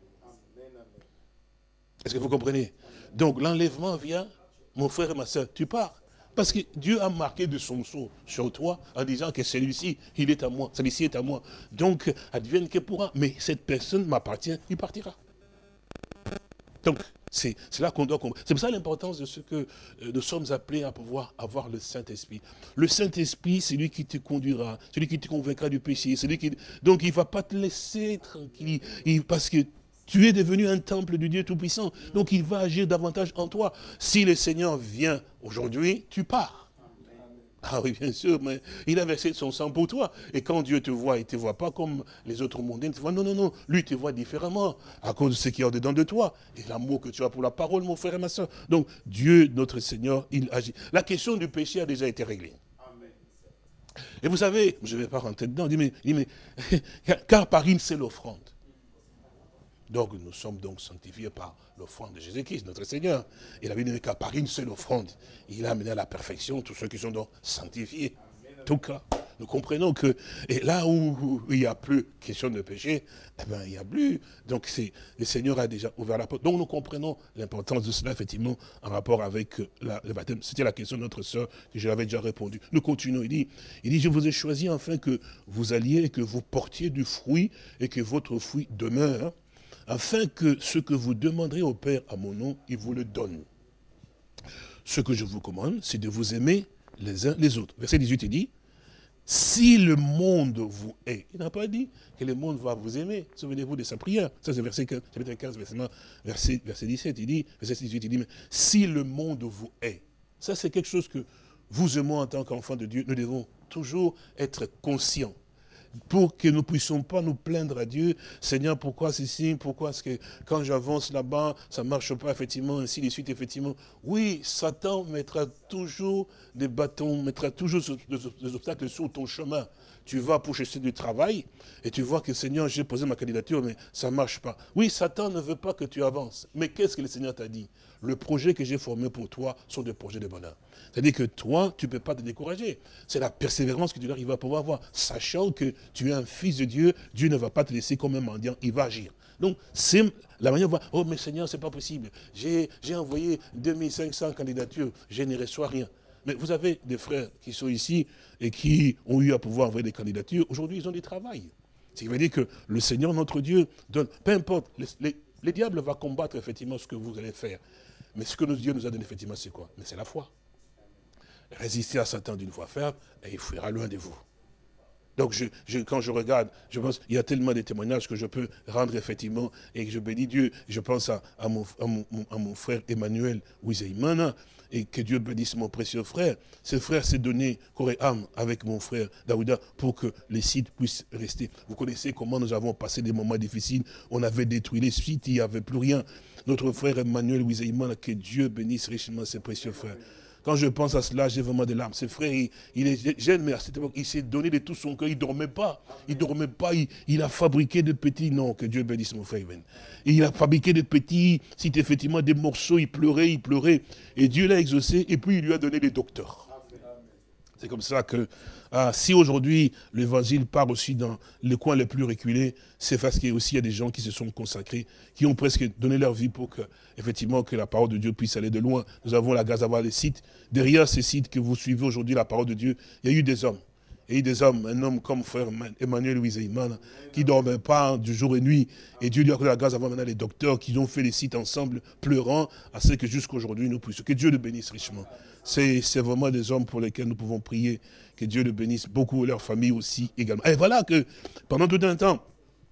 Est-ce que vous comprenez? Donc l'enlèvement vient, mon frère et ma soeur, tu pars. Parce que Dieu a marqué de son sceau sur toi en disant que celui-ci, il est à moi, celui-ci est à moi. Donc, advienne que pourra. Mais cette personne m'appartient, il partira. Donc, c'est là qu'on doit comprendre. C'est pour ça l'importance de ce que nous sommes appelés à pouvoir avoir le Saint-Esprit. Le Saint-Esprit, c'est lui qui te conduira, celui qui te convaincra du péché. Donc, il ne va pas te laisser tranquille, parce que tu es devenu un temple du Dieu Tout-Puissant. Donc, il va agir davantage en toi. Si le Seigneur vient aujourd'hui, tu pars. Ah oui, bien sûr, mais il a versé son sang pour toi. Et quand Dieu te voit, il ne te voit pas comme les autres mondains. Tu vois, non, non, non. Lui, il te voit différemment à cause de ce qui est au-dedans de toi. Et l'amour que tu as pour la parole, mon frère et ma soeur. Donc, Dieu, notre Seigneur, il agit. La question du péché a déjà été réglée. Amen. Et vous savez, je ne vais pas rentrer dedans, il dit, mais car par une seule offrande. Donc, nous sommes donc sanctifiés par l'offrande de Jésus-Christ, notre Seigneur. Il a dit qu'à par une seule offrande, il a amené à la perfection tous ceux qui sont donc sanctifiés. En tout cas, nous comprenons que et là où il n'y a plus question de péché, eh bien, il n'y a plus. Donc, le Seigneur a déjà ouvert la porte. Donc, nous comprenons l'importance de cela, effectivement, en rapport avec le baptême. C'était la question de notre sœur, que je l'avais déjà répondu. Nous continuons. Il dit, je vous ai choisi afin que vous alliez et que vous portiez du fruit et que votre fruit demeure, afin que ce que vous demanderez au Père à mon nom, il vous le donne. Ce que je vous commande, c'est de vous aimer les uns les autres. Verset 18, il dit, si le monde vous hait, il n'a pas dit que le monde va vous aimer. Souvenez-vous de sa prière. Ça, c'est verset 15, chapitre 15, verset 17, il dit, verset 18, il dit, mais si le monde vous hait, ça c'est quelque chose que vous et moi, en tant qu'enfants de Dieu, nous devons toujours être conscients. pour que nous ne puissions pas nous plaindre à Dieu. Seigneur, pourquoi ceci, pourquoi est-ce que quand j'avance là-bas, ça ne marche pas, effectivement, ainsi de suite, effectivement. Oui, Satan mettra toujours des bâtons, mettra toujours des obstacles sur ton chemin. Tu vas pour chercher du travail et tu vois que Seigneur, j'ai posé ma candidature, mais ça ne marche pas. Oui, Satan ne veut pas que tu avances. Mais qu'est-ce que le Seigneur t'a dit? Le projet que j'ai formé pour toi sont des projets de bonheur. C'est-à-dire que toi, tu ne peux pas te décourager. C'est la persévérance que tu dois arriver à pouvoir avoir. Sachant que tu es un fils de Dieu, Dieu ne va pas te laisser comme un mendiant, il va agir. Donc, c'est la manière de voir, oh mais Seigneur, ce n'est pas possible. J'ai envoyé 2500 candidatures, je ne reçois rien. Mais vous avez des frères qui sont ici et qui ont eu à pouvoir envoyer des candidatures. Aujourd'hui, ils ont du travail. Ce qui veut dire que le Seigneur, notre Dieu, donne, peu importe, les diables vont combattre effectivement ce que vous allez faire. Mais ce que Dieu nous a donné effectivement, c'est quoi? Mais c'est la foi. Résistez à Satan d'une fois ferme et il fuira loin de vous. Donc quand je regarde, je pense il y a tellement de témoignages que je peux rendre effectivement et que je bénis Dieu. Je pense à mon frère Emmanuel Wiseimana et que Dieu bénisse mon précieux frère. Ce frère s'est donné corps et âme avec mon frère Daouda pour que les sites puissent rester. Vous connaissez comment nous avons passé des moments difficiles. On avait détruit les sites, il n'y avait plus rien. Notre frère Emmanuel Wiseimana, que Dieu bénisse richement ses précieux frères. Quand je pense à cela, j'ai vraiment des larmes. Ce frère, il est jeune, mais à cette époque, il s'est donné de tout son cœur. Il ne dormait pas. Il ne dormait pas. Il a fabriqué de petits... Non, que Dieu bénisse mon frère. Il a fabriqué de petits... C'est effectivement des morceaux. Il pleurait, il pleurait. Et Dieu l'a exaucé. Et puis, il lui a donné des docteurs. C'est comme ça que si aujourd'hui l'évangile part aussi dans les coins les plus reculés, c'est parce qu'il y a des gens qui se sont consacrés, qui ont presque donné leur vie pour que, effectivement, que la parole de Dieu puisse aller de loin. Nous avons la grâce d'avoir les sites. Derrière ces sites que vous suivez aujourd'hui, la parole de Dieu, il y a eu des hommes. Il y a eu des hommes, un homme comme frère Emmanuel Wiseimana, qui ne dormait pas du jour et nuit. Et Dieu lui a accordé la grâce d'avoir maintenant les docteurs qui ont fait les sites ensemble, pleurant, à ce que jusqu'aujourd'hui nous puissions. Que Dieu le bénisse richement. C'est vraiment des hommes pour lesquels nous pouvons prier. Que Dieu le bénisse beaucoup et leur famille aussi également. Et voilà que pendant tout un temps,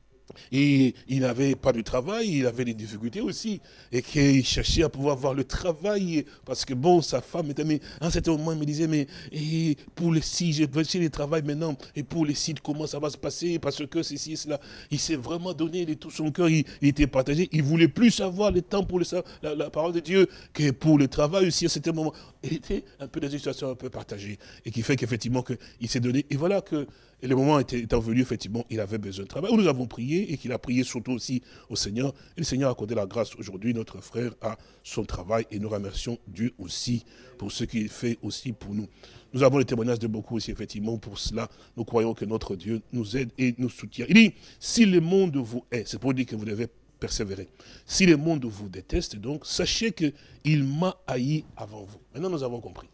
et il n'avait pas de travail, il avait des difficultés aussi. Et qu'il cherchait à pouvoir avoir le travail. Parce que bon, sa femme était... Mais à un certain moment, il me disait, mais et pour les sites, je vais chercher le travail maintenant. Et pour les sites, comment ça va se passer? Parce que ceci et cela. Il s'est vraiment donné de tout son cœur. Il était partagé. Il ne voulait plus avoir le temps pour la parole de Dieu que pour le travail aussi à certain moment. Il était un peu dans une situation un peu partagée. Et qui fait qu'effectivement, il s'est donné. Et voilà que... Et le moment étant venu, effectivement, il avait besoin de travail. Nous avons prié et qu'il a prié surtout aussi au Seigneur. Et le Seigneur a accordé la grâce aujourd'hui, notre frère, à son travail. Et nous remercions Dieu aussi pour ce qu'il fait aussi pour nous. Nous avons le témoignage de beaucoup aussi, effectivement, pour cela. Nous croyons que notre Dieu nous aide et nous soutient. Il dit, si le monde vous hait, c'est pour dire que vous devez persévérer. Si le monde vous déteste, donc, sachez qu'il m'a haï avant vous. Maintenant, nous avons compris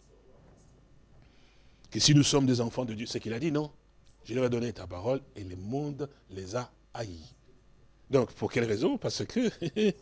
que si nous sommes des enfants de Dieu, c'est qu'il a dit, non? Je leur ai donné ta parole et le monde les a haïs. Donc, pour quelle raison? Parce que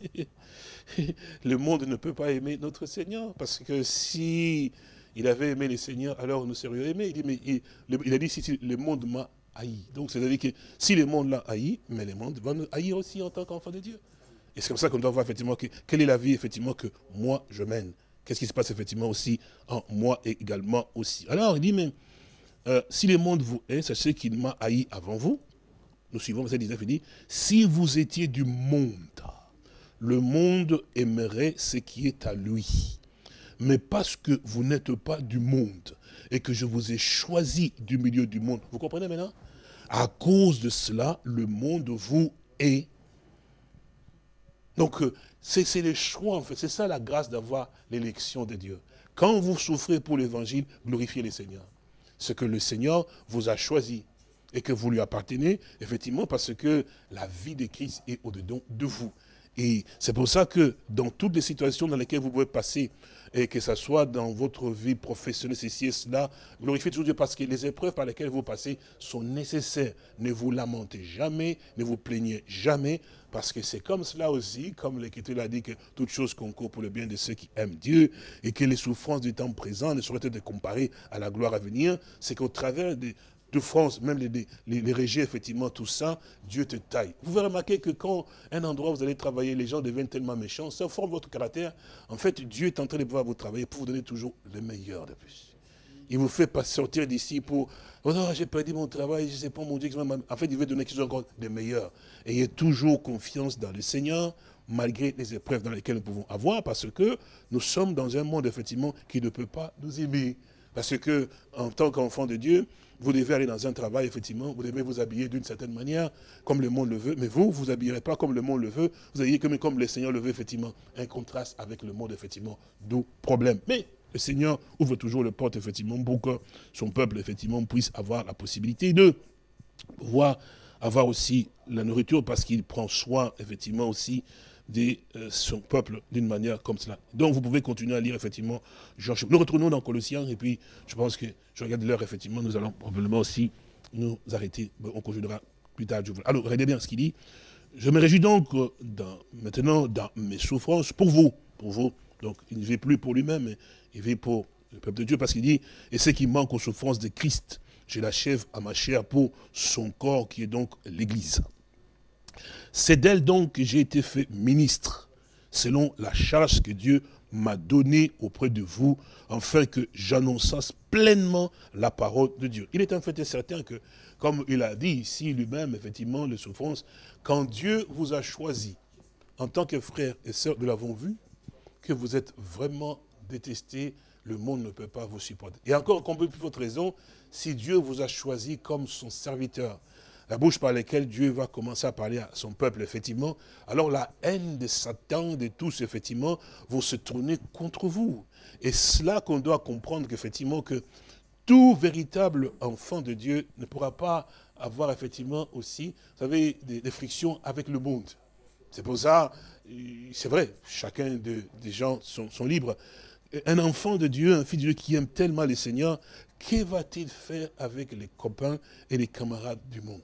le monde ne peut pas aimer notre Seigneur. Parce que si il avait aimé le Seigneur, alors nous serions aimés. Il dit, mais il a dit, si le monde m'a haï. Donc, c'est-à-dire que si le monde l'a haï, mais le monde va nous haïr aussi en tant qu'enfant de Dieu. Et c'est comme ça qu'on doit voir effectivement quelle est la vie effectivement que moi je mène. Qu'est-ce qui se passe effectivement aussi en moi également aussi. Alors, il dit, mais... si le monde vous hait, sachez qu'il m'a haï avant vous. Nous suivons verset 19, il dit, si vous étiez du monde, le monde aimerait ce qui est à lui. Mais parce que vous n'êtes pas du monde et que je vous ai choisi du milieu du monde, vous comprenez maintenant? À cause de cela, le monde vous hait. Donc, c'est le choix, en fait. C'est ça la grâce d'avoir l'élection de Dieu. Quand vous souffrez pour l'évangile, glorifiez le Seigneur. Ce que le Seigneur vous a choisi et que vous lui appartenez, effectivement, parce que la vie de Christ est au-dedans de vous. Et c'est pour ça que dans toutes les situations dans lesquelles vous pouvez passer, et que ce soit dans votre vie professionnelle, ceci et cela, glorifiez toujours Dieu parce que les épreuves par lesquelles vous passez sont nécessaires. Ne vous lamentez jamais, ne vous plaignez jamais, parce que c'est comme cela aussi, comme l'Écriture l'a dit, que toute chose concourt pour le bien de ceux qui aiment Dieu, et que les souffrances du temps présent ne sauraient être comparées à la gloire à venir, c'est qu'au travers de France, même les régies, effectivement, tout ça, Dieu te taille. Vous verrez remarquer que quand un endroit où vous allez travailler, les gens deviennent tellement méchants, ça forme votre caractère. En fait, Dieu est en train de pouvoir vous travailler pour vous donner toujours le meilleur de plus. Il vous fait pas sortir d'ici pour, oh non, j'ai perdu mon travail, je ne sais pas, mon Dieu. En fait, il veut donner quelque chose encore de meilleur. Ayez toujours confiance dans le Seigneur, malgré les épreuves dans lesquelles nous pouvons avoir, parce que nous sommes dans un monde, effectivement, qui ne peut pas nous aimer. Parce que, en tant qu'enfant de Dieu, vous devez aller dans un travail, effectivement, vous devez vous habiller d'une certaine manière, comme le monde le veut, mais vous, vous habillerez pas comme le monde le veut, vous habillez comme le Seigneur le veut, effectivement, un contraste avec le monde, effectivement, d'où problème. Mais le Seigneur ouvre toujours les portes, effectivement, pour que son peuple, effectivement, puisse avoir la possibilité de pouvoir avoir aussi la nourriture, parce qu'il prend soin, effectivement, aussi de son peuple d'une manière comme cela. Donc vous pouvez continuer à lire effectivement Jean. Nous retournons dans Colossiens et puis je pense que je regarde l'heure effectivement, nous allons probablement aussi nous arrêter. On continuera plus tard. Alors regardez bien ce qu'il dit. Je me réjouis donc maintenant dans mes souffrances pour vous. Donc il ne vit plus pour lui-même, mais il vit pour le peuple de Dieu parce qu'il dit, et ce qui manque aux souffrances de Christ, je l'achève à ma chair pour son corps qui est donc l'Église. C'est d'elle donc que j'ai été fait ministre, selon la charge que Dieu m'a donnée auprès de vous, afin que j'annonçasse pleinement la parole de Dieu. Il est en fait certain que, comme il a dit ici lui-même, effectivement, les souffrances, quand Dieu vous a choisi, en tant que frères et sœurs, nous l'avons vu, que vous êtes vraiment détestés, le monde ne peut pas vous supporter. Et encore, qu'on peut plus votre raison, si Dieu vous a choisi comme son serviteur, la bouche par laquelle Dieu va commencer à parler à son peuple, effectivement, alors la haine de Satan, de tous, effectivement, vont se tourner contre vous. Et c'est là qu'on doit comprendre qu'effectivement, que tout véritable enfant de Dieu ne pourra pas avoir, effectivement, aussi, vous savez, des frictions avec le monde. C'est pour ça, c'est vrai, chacun des gens sont libres. Un enfant de Dieu, un fils de Dieu qui aime tellement le Seigneur, que va-t-il faire avec les copains et les camarades du monde?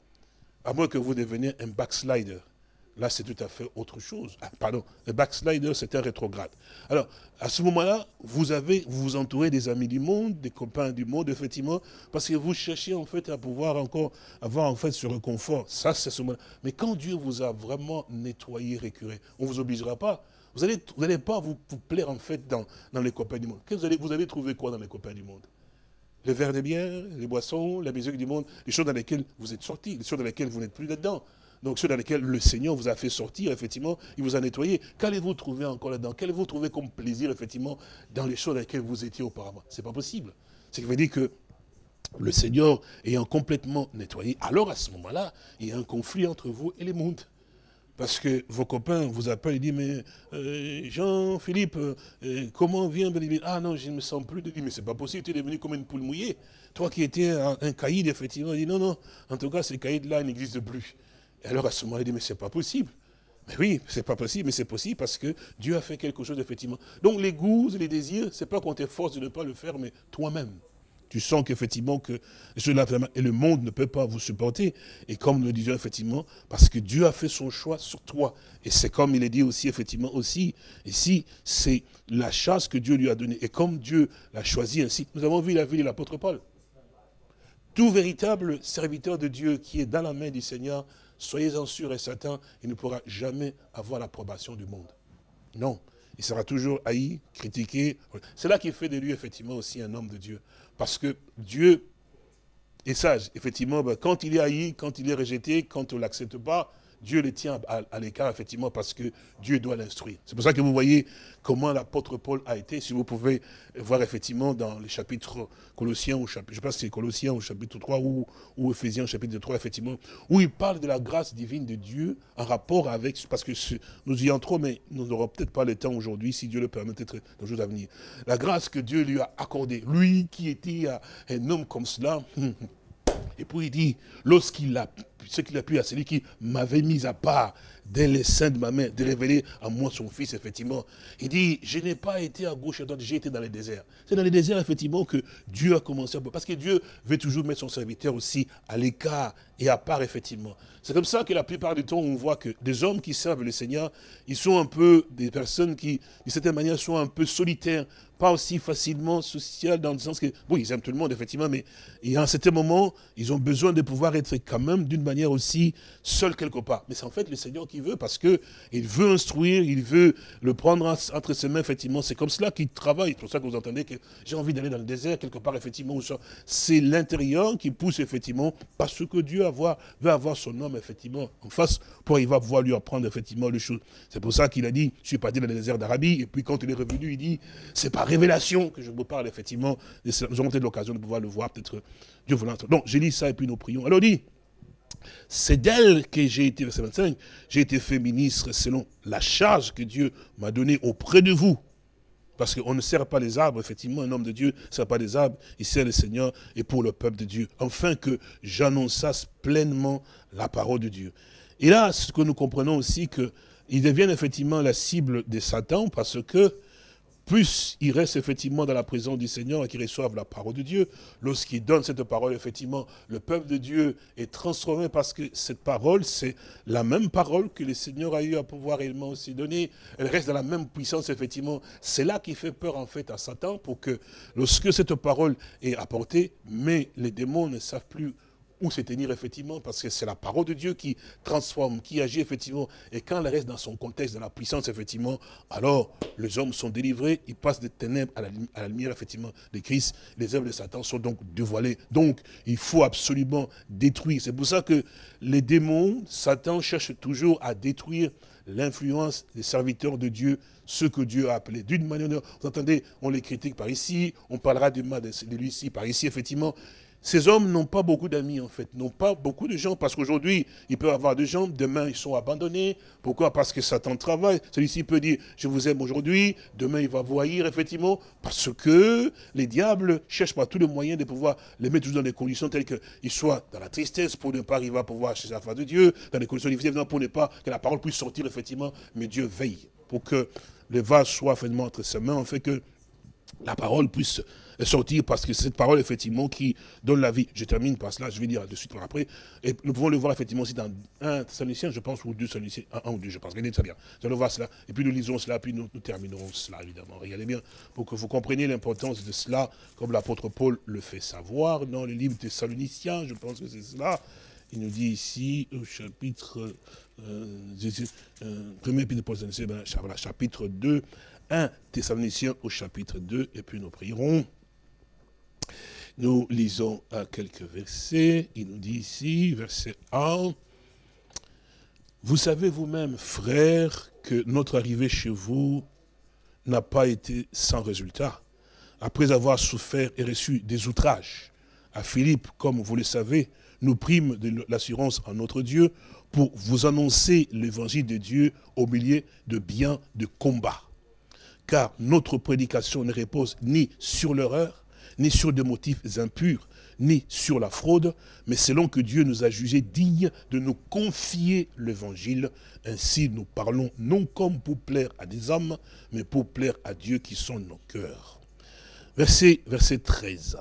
À moins que vous deveniez un backslider. Là, c'est tout à fait autre chose. Ah, pardon, un backslider, c'est un rétrograde. Alors, à ce moment-là, vous vous entourez des amis du monde, des copains du monde, effectivement, parce que vous cherchez en fait à pouvoir encore avoir en fait ce réconfort. Ça, c'est ce moment-là. Mais quand Dieu vous a vraiment nettoyé, récuré, on ne vous obligera pas. Vous n'allez pas vous plaire en fait dans les copains du monde. Vous allez trouver quoi dans les copains du monde? Les verres de bière, les boissons, la musique du monde, les choses dans lesquelles vous êtes sortis, les choses dans lesquelles vous n'êtes plus là-dedans. Donc ceux dans lesquels le Seigneur vous a fait sortir, effectivement, il vous a nettoyé. Qu'allez-vous trouver encore là-dedans? Qu'allez-vous trouver comme plaisir, effectivement, dans les choses dans lesquelles vous étiez auparavant? Ce n'est pas possible. Ce qui veut dire que le Seigneur ayant complètement nettoyé, alors à ce moment-là, il y a un conflit entre vous et les mondes. Parce que vos copains vous appellent et disent, mais Jean-Philippe, comment vient? Ah non, je ne me sens plus. Mais c'est pas possible, tu es devenu comme une poule mouillée. Toi qui étais un caïd, effectivement, il dit, non, en tout cas, ces caïds-là n'existent plus. Et alors à ce moment-là, il dit, mais c'est pas possible. Mais oui, c'est pas possible, mais c'est possible parce que Dieu a fait quelque chose, effectivement. Donc les goûts et les désirs, c'est pas qu'on t'efforce de ne pas le faire, mais toi-même. Tu sens qu'effectivement, et le monde ne peut pas vous supporter. Et comme nous le disions, effectivement, parce que Dieu a fait son choix sur toi. Et c'est comme il est dit aussi, effectivement, aussi. Ici, c'est la chasse que Dieu lui a donnée. Et comme Dieu l'a choisi ainsi, nous avons vu la vie de l'apôtre Paul. Tout véritable serviteur de Dieu qui est dans la main du Seigneur, soyez-en sûrs et certains, il ne pourra jamais avoir l'approbation du monde. Non. Il sera toujours haï, critiqué. C'est là qu'il fait de lui, effectivement, aussi un homme de Dieu. Parce que Dieu est sage. Effectivement, quand il est haï, quand il est rejeté, quand on ne l'accepte pas, Dieu le tient à l'écart, effectivement, parce que Dieu doit l'instruire. C'est pour ça que vous voyez comment l'apôtre Paul a été. Si vous pouvez voir, effectivement, dans les chapitres Colossiens, je ne sais pas si c'est Colossiens au chapitre 3 ou Éphésiens au chapitre 3, effectivement, où il parle de la grâce divine de Dieu en rapport avec, parce que nous y entrons, mais nous n'aurons peut-être pas le temps aujourd'hui, si Dieu le permet, peut-être dans les jours à venir. La grâce que Dieu lui a accordée, lui qui était un homme comme cela, et puis il dit, ce qu'il a pu à celui qui m'avait mis à part dès les seins de ma main, de révéler à moi son fils, effectivement. Il dit, je n'ai pas été à gauche et à droite, j'ai été dans les déserts. C'est dans les déserts, effectivement, que Dieu a commencé à... Parce que Dieu veut toujours mettre son serviteur aussi à l'écart et à part, effectivement. C'est comme ça que la plupart du temps, on voit que des hommes qui servent le Seigneur, ils sont un peu des personnes qui, d'une certaine manière, sont un peu solitaires, pas aussi facilement sociales, dans le sens que, oui, ils aiment tout le monde, effectivement, mais il y a un certain moment, ils ont besoin de pouvoir être quand même, d'une manière manière aussi seul quelque part. Mais c'est en fait le Seigneur qui veut, parce qu'il veut instruire, il veut le prendre entre ses mains, effectivement. C'est comme cela qu'il travaille. C'est pour ça que vous entendez que j'ai envie d'aller dans le désert, quelque part, effectivement. C'est l'intérieur qui pousse, effectivement, parce que Dieu veut avoir son homme, effectivement, en face, pour il va pouvoir lui apprendre, effectivement, les choses. C'est pour ça qu'il a dit, je suis parti dans le désert d'Arabie, et puis quand il est revenu, il dit, c'est par révélation que je vous parle, effectivement. Nous aurons peut-être l'occasion de pouvoir le voir, peut-être, Dieu voulant. Donc, j'ai lu ça, et puis nous prions. Alors, il dit, c'est d'elle que j'ai été, verset 25, j'ai été fait ministre selon la charge que Dieu m'a donnée auprès de vous. Parce qu'on ne sert pas les arbres, effectivement, un homme de Dieu ne sert pas les arbres, il sert le Seigneur et pour le peuple de Dieu, afin que j'annonçasse pleinement la parole de Dieu. Et là, ce que nous comprenons aussi, qu'ils deviennent effectivement la cible de Satan, parce que plus ils restent effectivement dans la présence du Seigneur et qu'ils reçoivent la parole de Dieu, lorsqu'ils donnent cette parole, effectivement, le peuple de Dieu est transformé, parce que cette parole, c'est la même parole que le Seigneur a eu à pouvoir réellement aussi donner. Elle reste dans la même puissance, effectivement. C'est là qui fait peur, en fait, à Satan, pour que, lorsque cette parole est apportée, mais les démons ne savent plus où se tenir, effectivement, parce que c'est la parole de Dieu qui transforme, qui agit, effectivement. Et quand elle reste dans son contexte, dans la puissance, effectivement, alors les hommes sont délivrés, ils passent des ténèbres à la lumière, effectivement, de Christ. Les œuvres de Satan sont donc dévoilées. Donc, il faut absolument détruire. C'est pour ça que les démons, Satan cherche toujours à détruire l'influence des serviteurs de Dieu, ceux que Dieu a appelés. D'une manière, vous entendez, on les critique par ici, on parlera du mal de lui ici, par ici, effectivement. Ces hommes n'ont pas beaucoup d'amis, en fait, n'ont pas beaucoup de gens, parce qu'aujourd'hui, ils peuvent avoir des gens, demain, ils sont abandonnés. Pourquoi? Parce que Satan travaille. Celui-ci peut dire, je vous aime aujourd'hui, demain, il va vous haïr, effectivement, parce que les diables cherchent par tous les moyens de pouvoir les mettre dans des conditions telles qu'ils soient dans la tristesse, pour ne pas arriver à pouvoir chercher la face de Dieu, dans des conditions difficiles, pour ne pas que la parole puisse sortir, effectivement, mais Dieu veille pour que le vase soit finalement entre ses mains, en fait que la parole puisse sortir, parce que c'est cette parole, effectivement, qui donne la vie. Je termine par cela, je vais dire de suite par après. Et nous pouvons le voir, effectivement, aussi dans 1 Thessaloniciens, je pense, ou 2 Thessaloniciens, 1 ou 2, je pense. Regardez très bien. Nous allons voir cela. Et puis nous lisons cela, puis nous terminerons cela, évidemment. Regardez bien, pour que vous compreniez l'importance de cela, comme l'apôtre Paul le fait savoir dans le livre Thessaloniciens, je pense que c'est cela. Il nous dit ici, au chapitre, premier épître de Paul, voilà, chapitre 2, 1 Thessaloniciens au chapitre 2, et puis nous prierons. Nous lisons quelques versets. Il nous dit ici, verset 1, « Vous savez vous-même, frères, que notre arrivée chez vous n'a pas été sans résultat. Après avoir souffert et reçu des outrages, à Philippe, comme vous le savez, nous prîmes de l'assurance en notre Dieu pour vous annoncer l'évangile de Dieu au milieu de bien de combats. Car notre prédication ne repose ni sur l'erreur, ni sur des motifs impurs, ni sur la fraude, mais selon que Dieu nous a jugés dignes de nous confier l'évangile. Ainsi nous parlons non comme pour plaire à des hommes, mais pour plaire à Dieu qui sont nos cœurs. » Verset 13.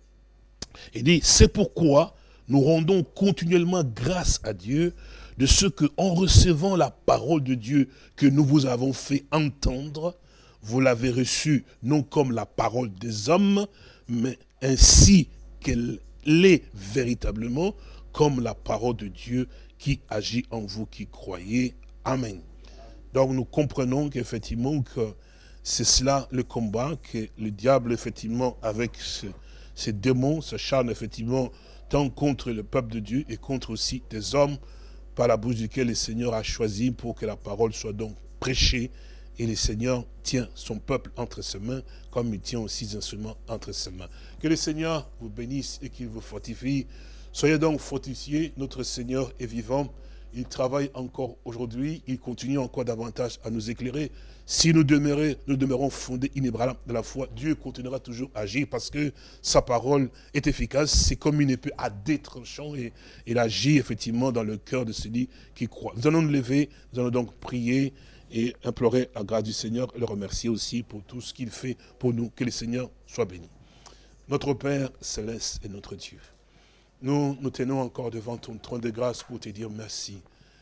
Il dit, « C'est pourquoi nous rendons continuellement grâce à Dieu de ce que, en recevant la parole de Dieu que nous vous avons fait entendre, vous l'avez reçue non comme la parole des hommes, mais ainsi qu'elle l'est véritablement, comme la parole de Dieu qui agit en vous qui croyez. Amen. » Donc nous comprenons qu'effectivement que c'est cela le combat, que le diable, effectivement, avec ces démons, s'acharne effectivement tant contre le peuple de Dieu et contre aussi des hommes par la bouche duquel le Seigneur a choisi pour que la parole soit donc prêchée. Et le Seigneur tient son peuple entre ses mains, comme il tient aussi les instruments entre ses mains. Que le Seigneur vous bénisse et qu'il vous fortifie. Soyez donc fortifiés, notre Seigneur est vivant. Il travaille encore aujourd'hui, il continue encore davantage à nous éclairer. Si nous demeurons fondés, inébranlables de la foi, Dieu continuera toujours à agir parce que sa parole est efficace. C'est comme une épée à deux tranchants et il agit effectivement dans le cœur de celui qui croit. Nous allons nous lever, nous allons donc prier et implorer la grâce du Seigneur et le remercier aussi pour tout ce qu'il fait pour nous. Que le Seigneur soit béni. Notre Père céleste et notre Dieu, nous tenons encore devant ton trône de grâce pour te dire merci.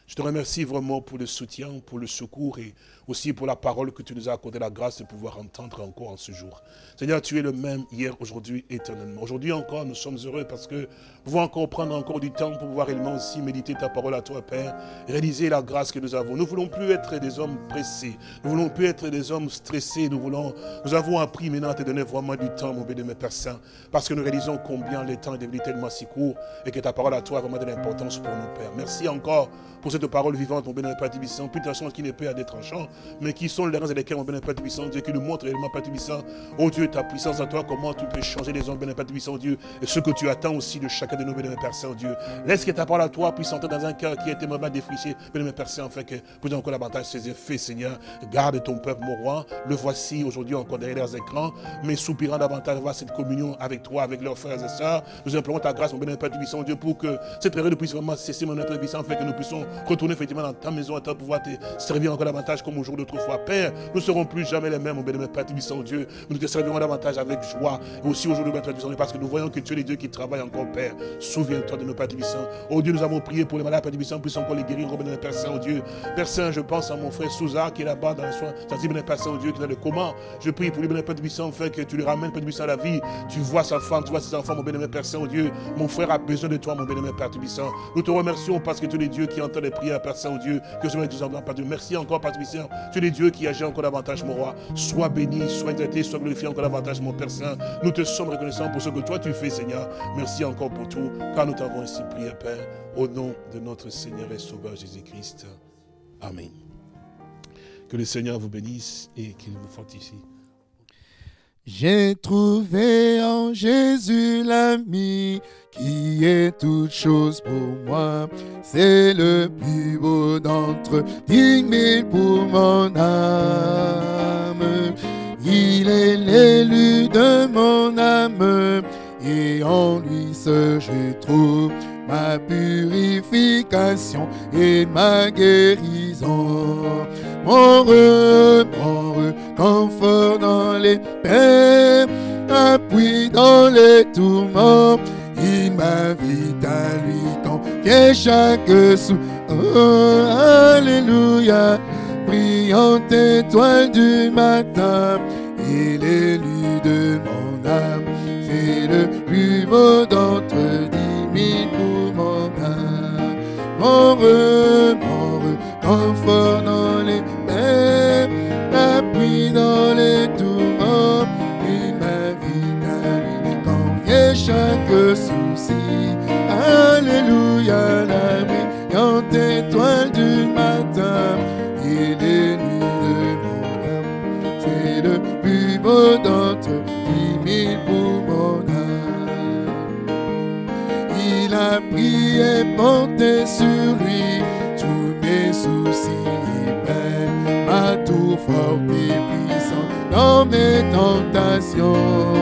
Je te remercie vraiment pour le soutien, pour le secours et aussi pour la parole que tu nous as accordé la grâce de pouvoir entendre encore en ce jour. Seigneur, tu es le même hier, aujourd'hui, éternellement. Aujourd'hui encore, nous sommes heureux parce que nous pouvons encore prendre encore du temps pour pouvoir réellement aussi méditer ta parole à toi, Père, et réaliser la grâce que nous avons. Nous ne voulons plus être des hommes pressés. Nous ne voulons plus être des hommes stressés. Nous avons appris maintenant à te donner vraiment du temps, mon bénémoine Père Saint, parce que nous réalisons combien le temps est devenu tellement si court et que ta parole à toi a vraiment de l'importance pour nous, Père. Merci encore pour cette parole vivante, mon bénémoine Père Tibissant, plus de tranchant qui n'est pas à des tranchants, mais qui sont les rangs et lesquels, mon bénémoine Père Tibissant, Dieu, qui nous montre réellement, Père Tibissant, oh Dieu, ta puissance à toi, comment tu peux changer les hommes, bénémoine Père Tibissant, Dieu, et ce que tu attends aussi de chacun de nous, bénémoine Père Saint, Dieu. Laisse que ta parole à toi puisse entrer dans un cœur qui a été vraiment défriché, bénémoine Père Saint, afin que pour encore davantage ses effets, Seigneur. Garde ton peuple, mon roi. Le voici aujourd'hui encore derrière leurs écrans, mais soupirant davantage voir cette communion avec toi, avec leurs frères et sœurs. Nous implorons ta grâce, mon bénémoine Père Tibissant, Dieu, pour que cette période puisse vraiment cesser, mon Père Tibissant, afin que nous puissions retourner effectivement dans ta maison, à ta pouvoir te servir encore davantage comme au jour d'autrefois. Père, nous ne serons plus jamais les mêmes, mon bénémoine Père Tibissant, Dieu. Nous te servirons davantage avec joie. Et aussi aujourd'hui, Père Tibissant, parce que nous voyons que tu es le Dieu qui travaille encore, Père. Souviens-toi de nos Père Tibissant. Oh Dieu, nous avons prié pour les malades, Père Tibissant, puisse encore les guérir, mon bénémoine Père Saint, Dieu. Père Saint, je pense à mon frère Souza qui est là-bas dans les soins, sensible, Père Saint, Dieu, qui est dans le coma. Je prie pour lui, Père Tibissant, afin que tu le ramènes, Père Tibissant, à la vie. Tu vois sa femme, tu vois ses enfants, mon bénémoine Père Saint, Dieu. Mon frère a besoin de toi, mon bénémoine Père Tibissant. Nous te remercions parce que tu es le Dieu qui entend les prières, Père Saint, Dieu. Que ce soit Dieu, Père Dieu. Merci encore, Père Tibissant. Tu es le Dieu qui agit encore davantage, mon roi. Sois béni, sois exalté, sois glorifié encore davantage, mon Père Saint. Nous te sommes reconnaissants pour ce que toi tu fais, Seigneur. Merci encore pour tout, car nous t'avons ainsi prié, Père, au nom de notre Seigneur et Sauveur Jésus-Christ. Amen. Que le Seigneur vous bénisse et qu'il vous fortifie. J'ai trouvé en Jésus l'ami qui est toute chose pour moi. C'est le plus beau d'entre 10 000 pour mon âme. Il est l'élu de mon âme et en lui seul je trouve ma purification et ma guérison. Mon confort dans les peines, appui dans les tourments. Il m'invite à lui confier chaque sou. Oh, alléluia, brillante étoile du matin, il est l'élu de mon âme. C'est le plus beau d'entre 10 000 pour mon âme. Mon confort dans les peines, appui dans les tourments. Il m'invite à lui confier chaque souci. Alléluia, la brillante étoile du matin, il est l'élu de mon âme. C'est le plus beau d'entre 10 000 pour mon âme. Il a pris et porté sur lui tous mes soucis et peines, m'a tout fort et puissant dans mes tentations.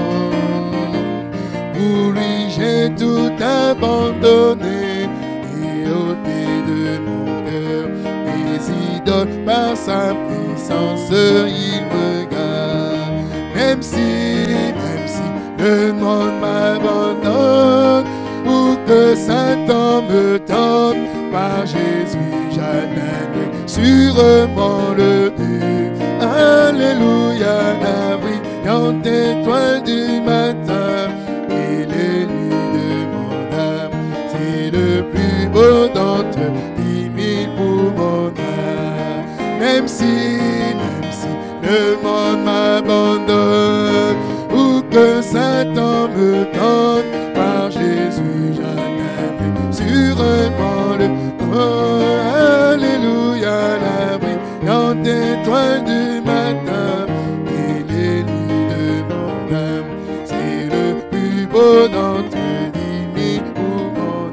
Pour lui j'ai tout abandonné et ôté de mon cœur mes idoles. Par sa puissance il me garde. Même si le monde m'abandonne ou que Satan me tente, par Jésus j'atteindrai sûrement le but. Alléluia, la brillante étoile du matin, il est l'élu de mon âme. C'est le plus beau d'entre 10 000 pour mon âme. Même si le monde m'abandonne ou que Satan me tente, par Jésus j'atteindrai sûrement le oh, alléluia, la brillante étoile du matin, il est l'élu de mon âme. C'est le plus beau d'entre 10 000 pour mon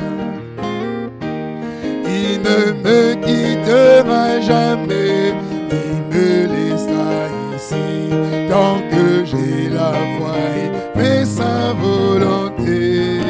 âme. Il ne me quittera jamais, il me laissera ici, tant que j'ai la foi et fais sa volonté.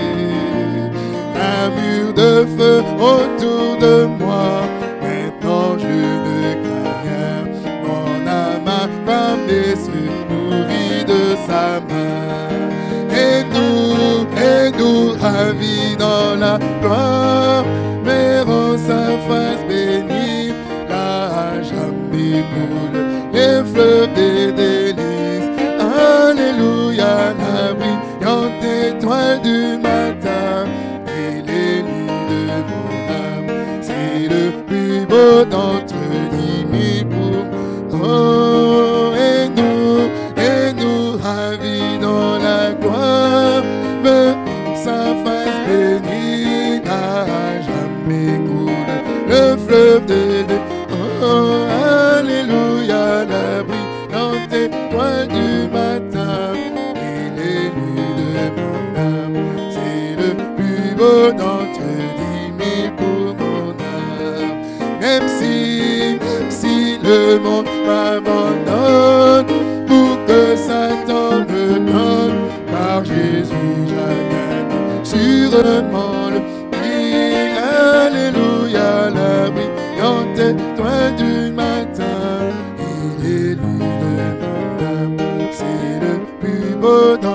Un mur de feu autour de moi, maintenant je ne crains rien. Mon âme affamée se nourrit de sa main. Et nous ravis dans la gloire, verrons sa coulent les fleuves des délices. Alléluia, la brillante étoile du matin et l'élu de mon âme. C'est le plus beau d'entre 10 000 pour oh, et nous ravis dans la gloire. Sa face bénie n'a jamais coulé le fleuve de Dieu. Oh, alléluia, la brillante étoile du matin et l'élu de mon âme. C'est le plus beau d'entre 10 000 pour mon âme. Même si le monde m'abandonne, pour que Satan me donne, par Jésus j'agagne sûrement le prix. Alléluia, la brillante étoile du matin et l'élu de mon âme. C'est le plus beau dans